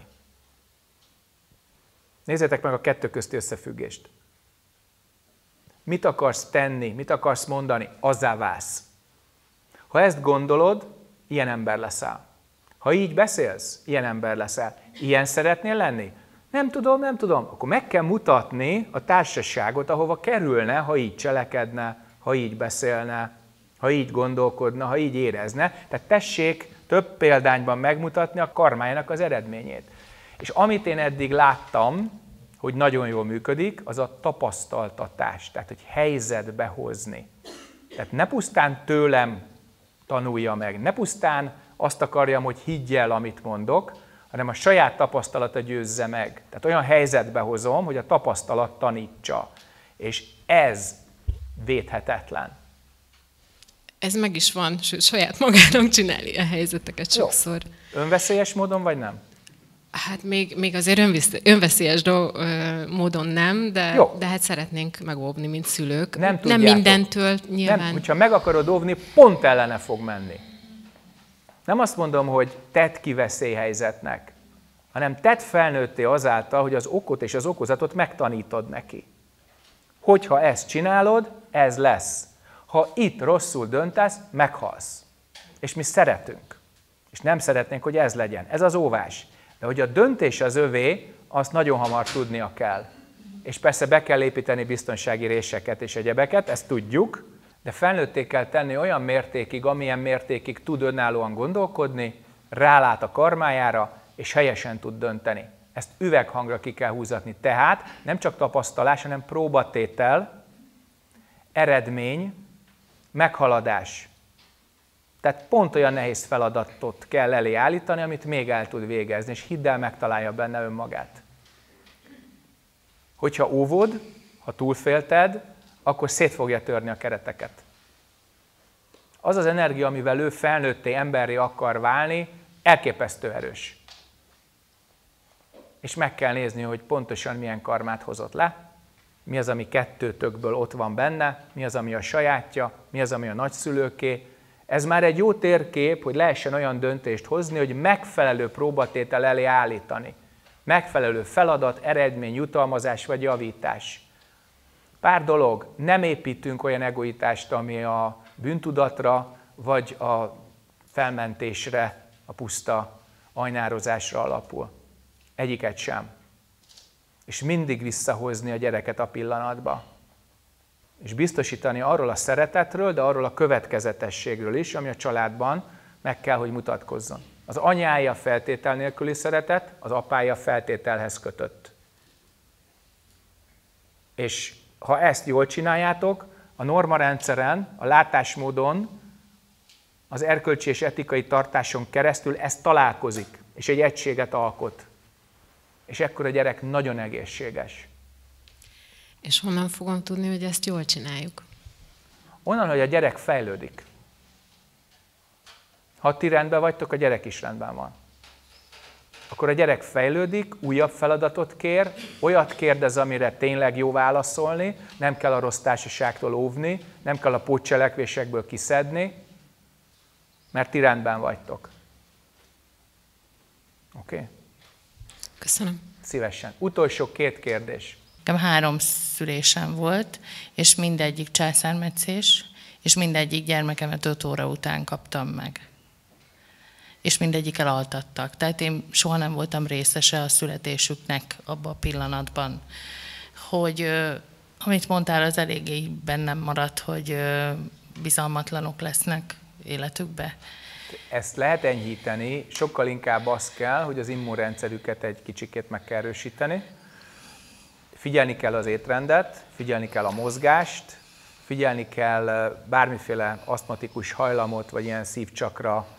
Nézzétek meg a kettő közti összefüggést. Mit akarsz tenni, mit akarsz mondani, azzá válsz. Ha ezt gondolod, ilyen ember leszel. Ha így beszélsz, ilyen ember leszel. Ilyen szeretnél lenni? Nem tudom. Akkor meg kell mutatni a társaságot, ahova kerülne, ha így cselekedne, ha így beszélne, ha így gondolkodna, ha így érezne. Tehát tessék több példányban megmutatni a karmájának az eredményét. És amit én eddig láttam, hogy nagyon jól működik, az a tapasztaltatás, tehát hogy helyzetbe hozni. Tehát ne pusztán tőlem tanulja meg, ne pusztán azt akarjam, hogy higgy el, amit mondok, hanem a saját tapasztalata győzze meg. Tehát olyan helyzetbe hozom, hogy a tapasztalat tanítsa. És ez védhetetlen. Ez meg is van, sőt, saját magának csinálja a helyzeteket sokszor. Jó. Önveszélyes módon, vagy nem? Hát még azért önveszélyes módon nem, de hát szeretnénk megóvni, mint szülők. Nem mindentől nyilván. Nem, hogyha meg akarod óvni, pont ellene fog menni. Nem azt mondom, hogy tedd ki veszélyhelyzetnek, hanem tedd felnőtté azáltal, hogy az okot és az okozatot megtanítod neki. Hogyha ezt csinálod, ez lesz. Ha itt rosszul döntesz, meghalsz. És mi szeretünk. És nem szeretnénk, hogy ez legyen. Ez az óvás. De hogy a döntés az övé, azt nagyon hamar tudnia kell. És persze be kell építeni biztonsági réseket és egyebeket, ezt tudjuk, de felnőtté kell tenni olyan mértékig, amilyen mértékig tud önállóan gondolkodni, rálát a karmájára, és helyesen tud dönteni. Ezt üveghangra ki kell húzatni. Tehát nem csak tapasztalás, hanem próbatétel, eredmény, meghaladás. Tehát pont olyan nehéz feladatot kell elé állítani, amit még el tud végezni, és hidd el, megtalálja benne önmagát. Hogyha óvod, ha túlfélted, akkor szét fogja törni a kereteket. Az az energia, amivel ő felnőtté, emberré akar válni, elképesztő erős. És meg kell nézni, hogy pontosan milyen karmát hozott le, mi az, ami kettőtökből ott van benne, mi az, ami a sajátja, mi az, ami a nagyszülőké. Ez már egy jó térkép, hogy lehessen olyan döntést hozni, hogy megfelelő próbatétel elé állítani. Megfelelő feladat, eredmény, jutalmazás vagy javítás. Pár dolog, nem építünk olyan egoitást, ami a bűntudatra vagy a felmentésre, a puszta ajnározásra alapul. Egyiket sem. És mindig visszahozni a gyereket a pillanatba. És biztosítani arról a szeretetről, de arról a következetességről is, ami a családban meg kell, hogy mutatkozzon. Az anyája feltétel nélküli szeretet, az apája feltételhez kötött. És ha ezt jól csináljátok, a normarendszeren, a látásmódon, az erkölcsi és etikai tartáson keresztül ez találkozik, és egy egységet alkot. És ekkor a gyerek nagyon egészséges. És honnan fogom tudni, hogy ezt jól csináljuk? Onnan, hogy a gyerek fejlődik. Ha ti rendben vagytok, a gyerek is rendben van. Akkor a gyerek fejlődik, újabb feladatot kér, olyat kérdez, amire tényleg jó válaszolni, nem kell a rossz társaságtól óvni, nem kell a pótcselekvésekből kiszedni, mert ti rendben vagytok. Oké? Köszönöm. Szívesen. Utolsó 2 kérdés. Nekem 3 szülésem volt, és mindegyik császármetszés, és mindegyik gyermekemet 5 óra után kaptam meg. És mindegyik elaltattak. Tehát én soha nem voltam részese a születésüknek abban a pillanatban. Hogy amit mondtál, az eléggé bennem maradt, hogy bizalmatlanok lesznek életükbe. Ezt lehet enyhíteni, sokkal inkább az kell, hogy az immunrendszerüket egy kicsikét meg kell erősíteni. Figyelni kell az étrendet, figyelni kell a mozgást, figyelni kell bármiféle asztmatikus hajlamot, vagy ilyen szívcsakra,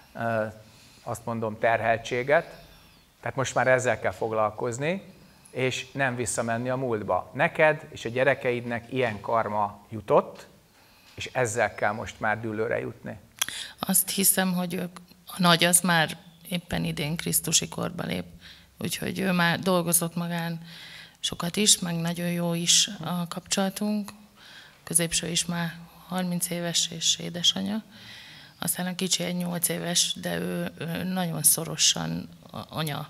azt mondom, terheltséget. Tehát most már ezzel kell foglalkozni, és nem visszamenni a múltba. Neked és a gyerekeidnek ilyen karma jutott, és ezzel kell most már dűlőre jutni. Azt hiszem, hogy a nagy az már éppen idén krisztusi korba lép. Úgyhogy ő már dolgozott magán sokat is, meg nagyon jó is a kapcsolatunk. Középső is már 30 éves és édesanyja. Aztán a kicsi egy 8 éves, de ő nagyon szorosan anya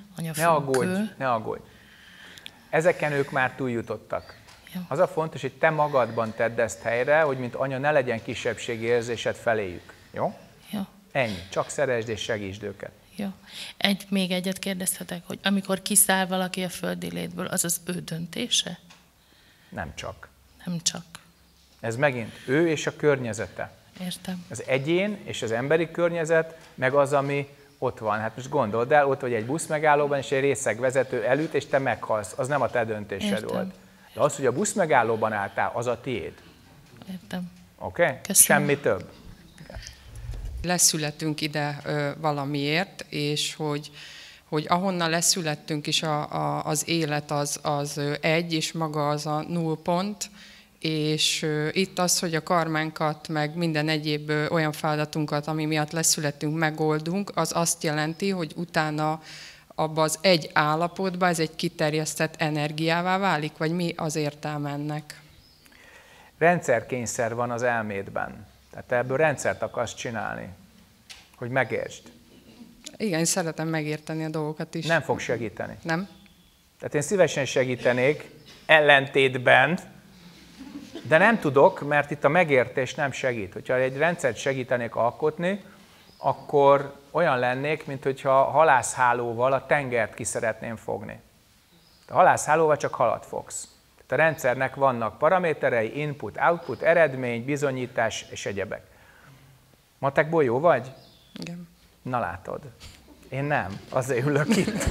Ne aggódj. Ezeken ők már túljutottak. Ja. Az a fontos, hogy te magadban tedd ezt helyre, hogy mint anya ne legyen kisebbségi érzésed feléjük. Jó? Jó. Ennyi. Csak szeresd és segítsd őket. Jó. Még egyet kérdezhetek, hogy amikor kiszáll valaki a földi létből, az az ő döntése? Nem csak. Nem csak. Ez megint ő és a környezete. Értem. Az egyén és az emberi környezet, meg az, ami ott van. Hát most gondold el, ott vagy egy buszmegállóban, és egy részegvezető elüt, és te meghalsz. Az nem a te döntésed Értem. volt. De az, hogy a buszmegállóban álltál, az a tiéd. Értem. Oké? Köszönöm. Semmi több. Leszületünk ide valamiért, és hogy hogy ahonnan leszülettünk is az élet az egy, és maga az a nullpont, és itt az, hogy a karmánkat, meg minden egyéb olyan feladatunkat, ami miatt leszülettünk, megoldunk, az azt jelenti, hogy utána abban az egy állapotban ez egy kiterjesztett energiává válik, vagy mi az értelme ennek? Rendszerkényszer van az elmédben. Tehát te ebből rendszert akarsz csinálni, hogy megértsd. Igen, én szeretem megérteni a dolgokat is. Nem fog segíteni. Nem? Tehát én szívesen segítenék ellentétben, de nem tudok, mert itt a megértés nem segít. Hogyha egy rendszert segítenék alkotni, akkor olyan lennék, mint hogyha halászhálóval a tengert ki szeretném fogni. A halászhálóval csak halat fogsz. Tehát a rendszernek vannak paraméterei, input, output, eredmény, bizonyítás és egyebek. Matekból jó vagy? Igen. Na látod. Én nem. Azért ülök itt.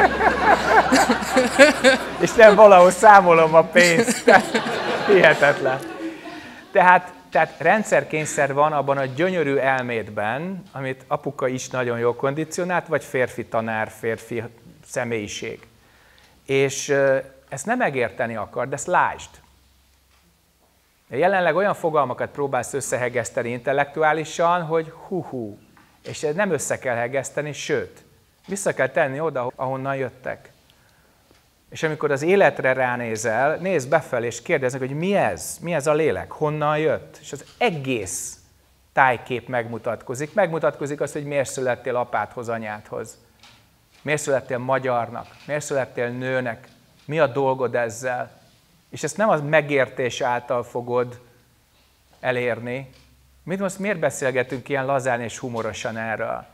És nem valahol számolom a pénzt. Hihetetlen. Tehát rendszerkényszer van abban a gyönyörű elmédben, amit apuka is nagyon jól kondicionált, vagy férfi tanár, férfi személyiség. És ezt nem megérteni akar, de ezt lásd. Jelenleg olyan fogalmakat próbálsz összehegeszteni intellektuálisan, hogy hú, és nem össze kell hegeszteni, sőt, vissza kell tenni oda, ahonnan jöttek. És amikor az életre ránézel, nézd befelé, és kérdeznek, hogy mi ez? Mi ez a lélek? Honnan jött? És az egész tájkép megmutatkozik. Megmutatkozik az, hogy miért születtél apádhoz, anyádhoz. Miért születtél magyarnak? Miért születtél nőnek? Mi a dolgod ezzel? És ezt nem az megértés által fogod elérni. Miért beszélgetünk ilyen lazán és humorosan erről?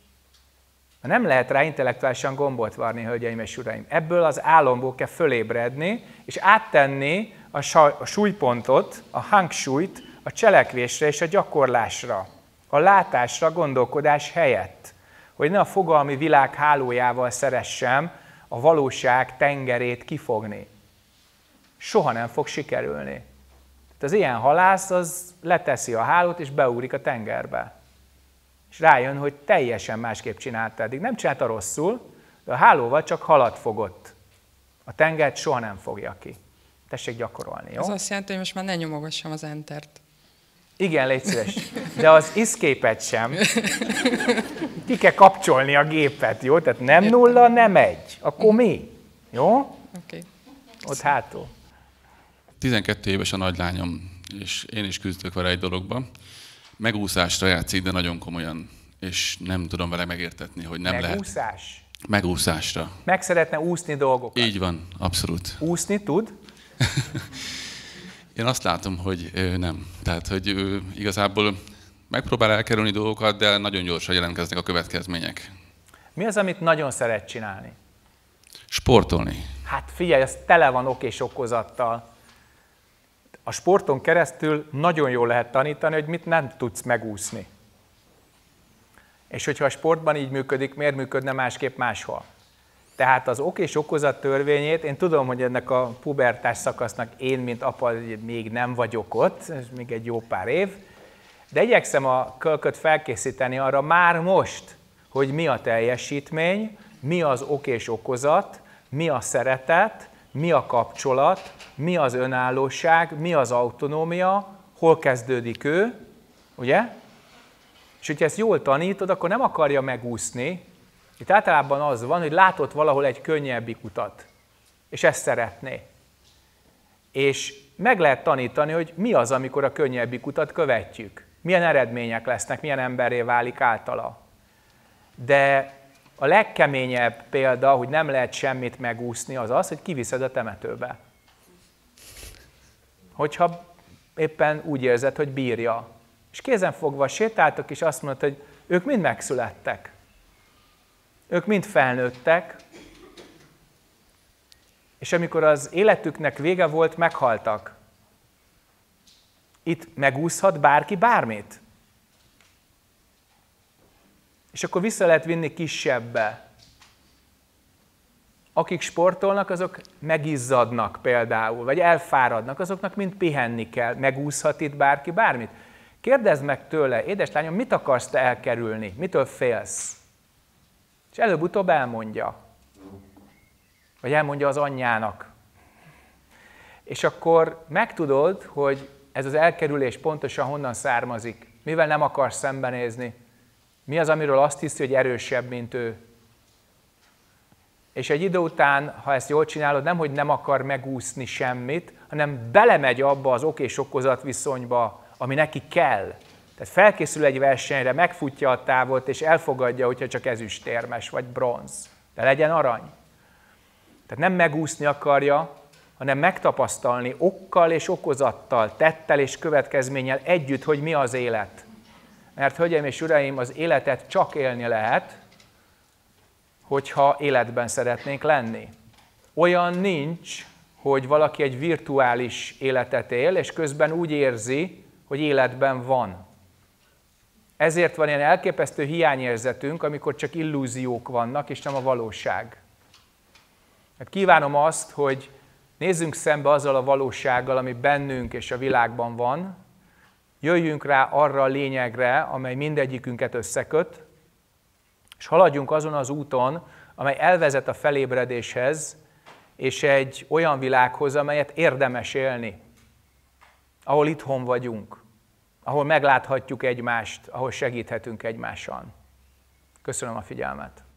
Nem lehet rá intellektuálisan gombot varni, hölgyeim és uraim. Ebből az álomból kell fölébredni, és áttenni a súlypontot, a hangsúlyt a cselekvésre és a gyakorlásra, a látásra, gondolkodás helyett. Hogy ne a fogalmi világ hálójával szeressem a valóság tengerét kifogni. Soha nem fog sikerülni. Tehát az ilyen halász az leteszi a hálót és beugrik a tengerbe. És rájön, hogy teljesen másképp csinálta eddig. Nem csinálta rosszul, de a hálóval csak halat fogott. A tengert soha nem fogja ki. Tessék gyakorolni, jó? Ez azt jelenti, hogy most már ne nyomogassam az entert. Igen, légy szíves. De az escape-et sem. Ki kell kapcsolni a gépet, jó? Tehát nem 0, nem 1. Akkor mi? Jó? Oké. Ott hátul. 12 éves a nagylányom, és én is küzdök vele egy dologban. Megúszásra játszik, de nagyon komolyan, és nem tudom vele megértetni, hogy nem lehet. Megúszás? Megúszásra. Meg szeretne úszni dolgokat? Így van, abszolút. Úszni tud? Én azt látom, hogy nem. Tehát, hogy igazából megpróbál elkerülni dolgokat, de nagyon gyorsan jelentkeznek a következmények. Mi az, amit nagyon szeret csinálni? Sportolni. Hát figyelj, ez tele van ok és okozattal. A sporton keresztül nagyon jól lehet tanítani, hogy mit nem tudsz megúszni. És hogyha a sportban így működik, miért működne másképp máshol? Tehát az ok és okozat törvényét, én tudom, hogy ennek a pubertás szakasznak én, mint apa, még nem vagyok ott, ez még egy jó pár év, de igyekszem a kölköt felkészíteni arra már most, hogy mi a teljesítmény, mi az ok és okozat, mi a szeretet, mi a kapcsolat, mi az önállóság, mi az autonómia, hol kezdődik ő, ugye? És hogyha ezt jól tanítod, akkor nem akarja megúszni. Itt általában az van, hogy látott valahol egy könnyebbik utat, és ezt szeretné. És meg lehet tanítani, hogy mi az, amikor a könnyebbik utat követjük. Milyen eredmények lesznek, milyen emberré válik általa. De a legkeményebb példa, hogy nem lehet semmit megúszni, az az, hogy kiviszed a temetőbe. Hogyha éppen úgy érzed, hogy bírja. És kézenfogva sétáltak, és azt mondta, hogy ők mind megszülettek. Ők mind felnőttek, és amikor az életüknek vége volt, meghaltak. Itt megúszhat bárki bármit. És akkor vissza lehet vinni kisebbbe. Akik sportolnak, azok megizzadnak például, vagy elfáradnak, azoknak mind pihenni kell. Megúszhat itt bárki bármit? Kérdezd meg tőle, édeslányom, mit akarsz te elkerülni? Mitől félsz? És előbb-utóbb elmondja. Vagy elmondja az anyjának. És akkor megtudod, hogy ez az elkerülés pontosan honnan származik. Mivel nem akarsz szembenézni. Mi az, amiről azt hiszi, hogy erősebb, mint ő. És egy idő után, ha ezt jól csinálod, nem, hogy nem akar megúszni semmit, hanem belemegy abba az ok és okozat viszonyba, ami neki kell. Tehát felkészül egy versenyre, megfutja a távot, és elfogadja, hogyha csak ezüstérmes vagy bronz. De legyen arany. Tehát nem megúszni akarja, hanem megtapasztalni okkal és okozattal, tettel és következménnyel együtt, hogy mi az élet. Mert, hölgyeim és uraim, az életet csak élni lehet, hogyha életben szeretnénk lenni. Olyan nincs, hogy valaki egy virtuális életet él, és közben úgy érzi, hogy életben van. Ezért van ilyen elképesztő hiányérzetünk, amikor csak illúziók vannak, és nem a valóság. Hát kívánom azt, hogy nézzünk szembe azzal a valósággal, ami bennünk és a világban van, jöjjünk rá arra a lényegre, amely mindegyikünket összeköt, és haladjunk azon az úton, amely elvezet a felébredéshez, és egy olyan világhoz, amelyet érdemes élni, ahol itthon vagyunk, ahol megláthatjuk egymást, ahol segíthetünk egymáson. Köszönöm a figyelmet!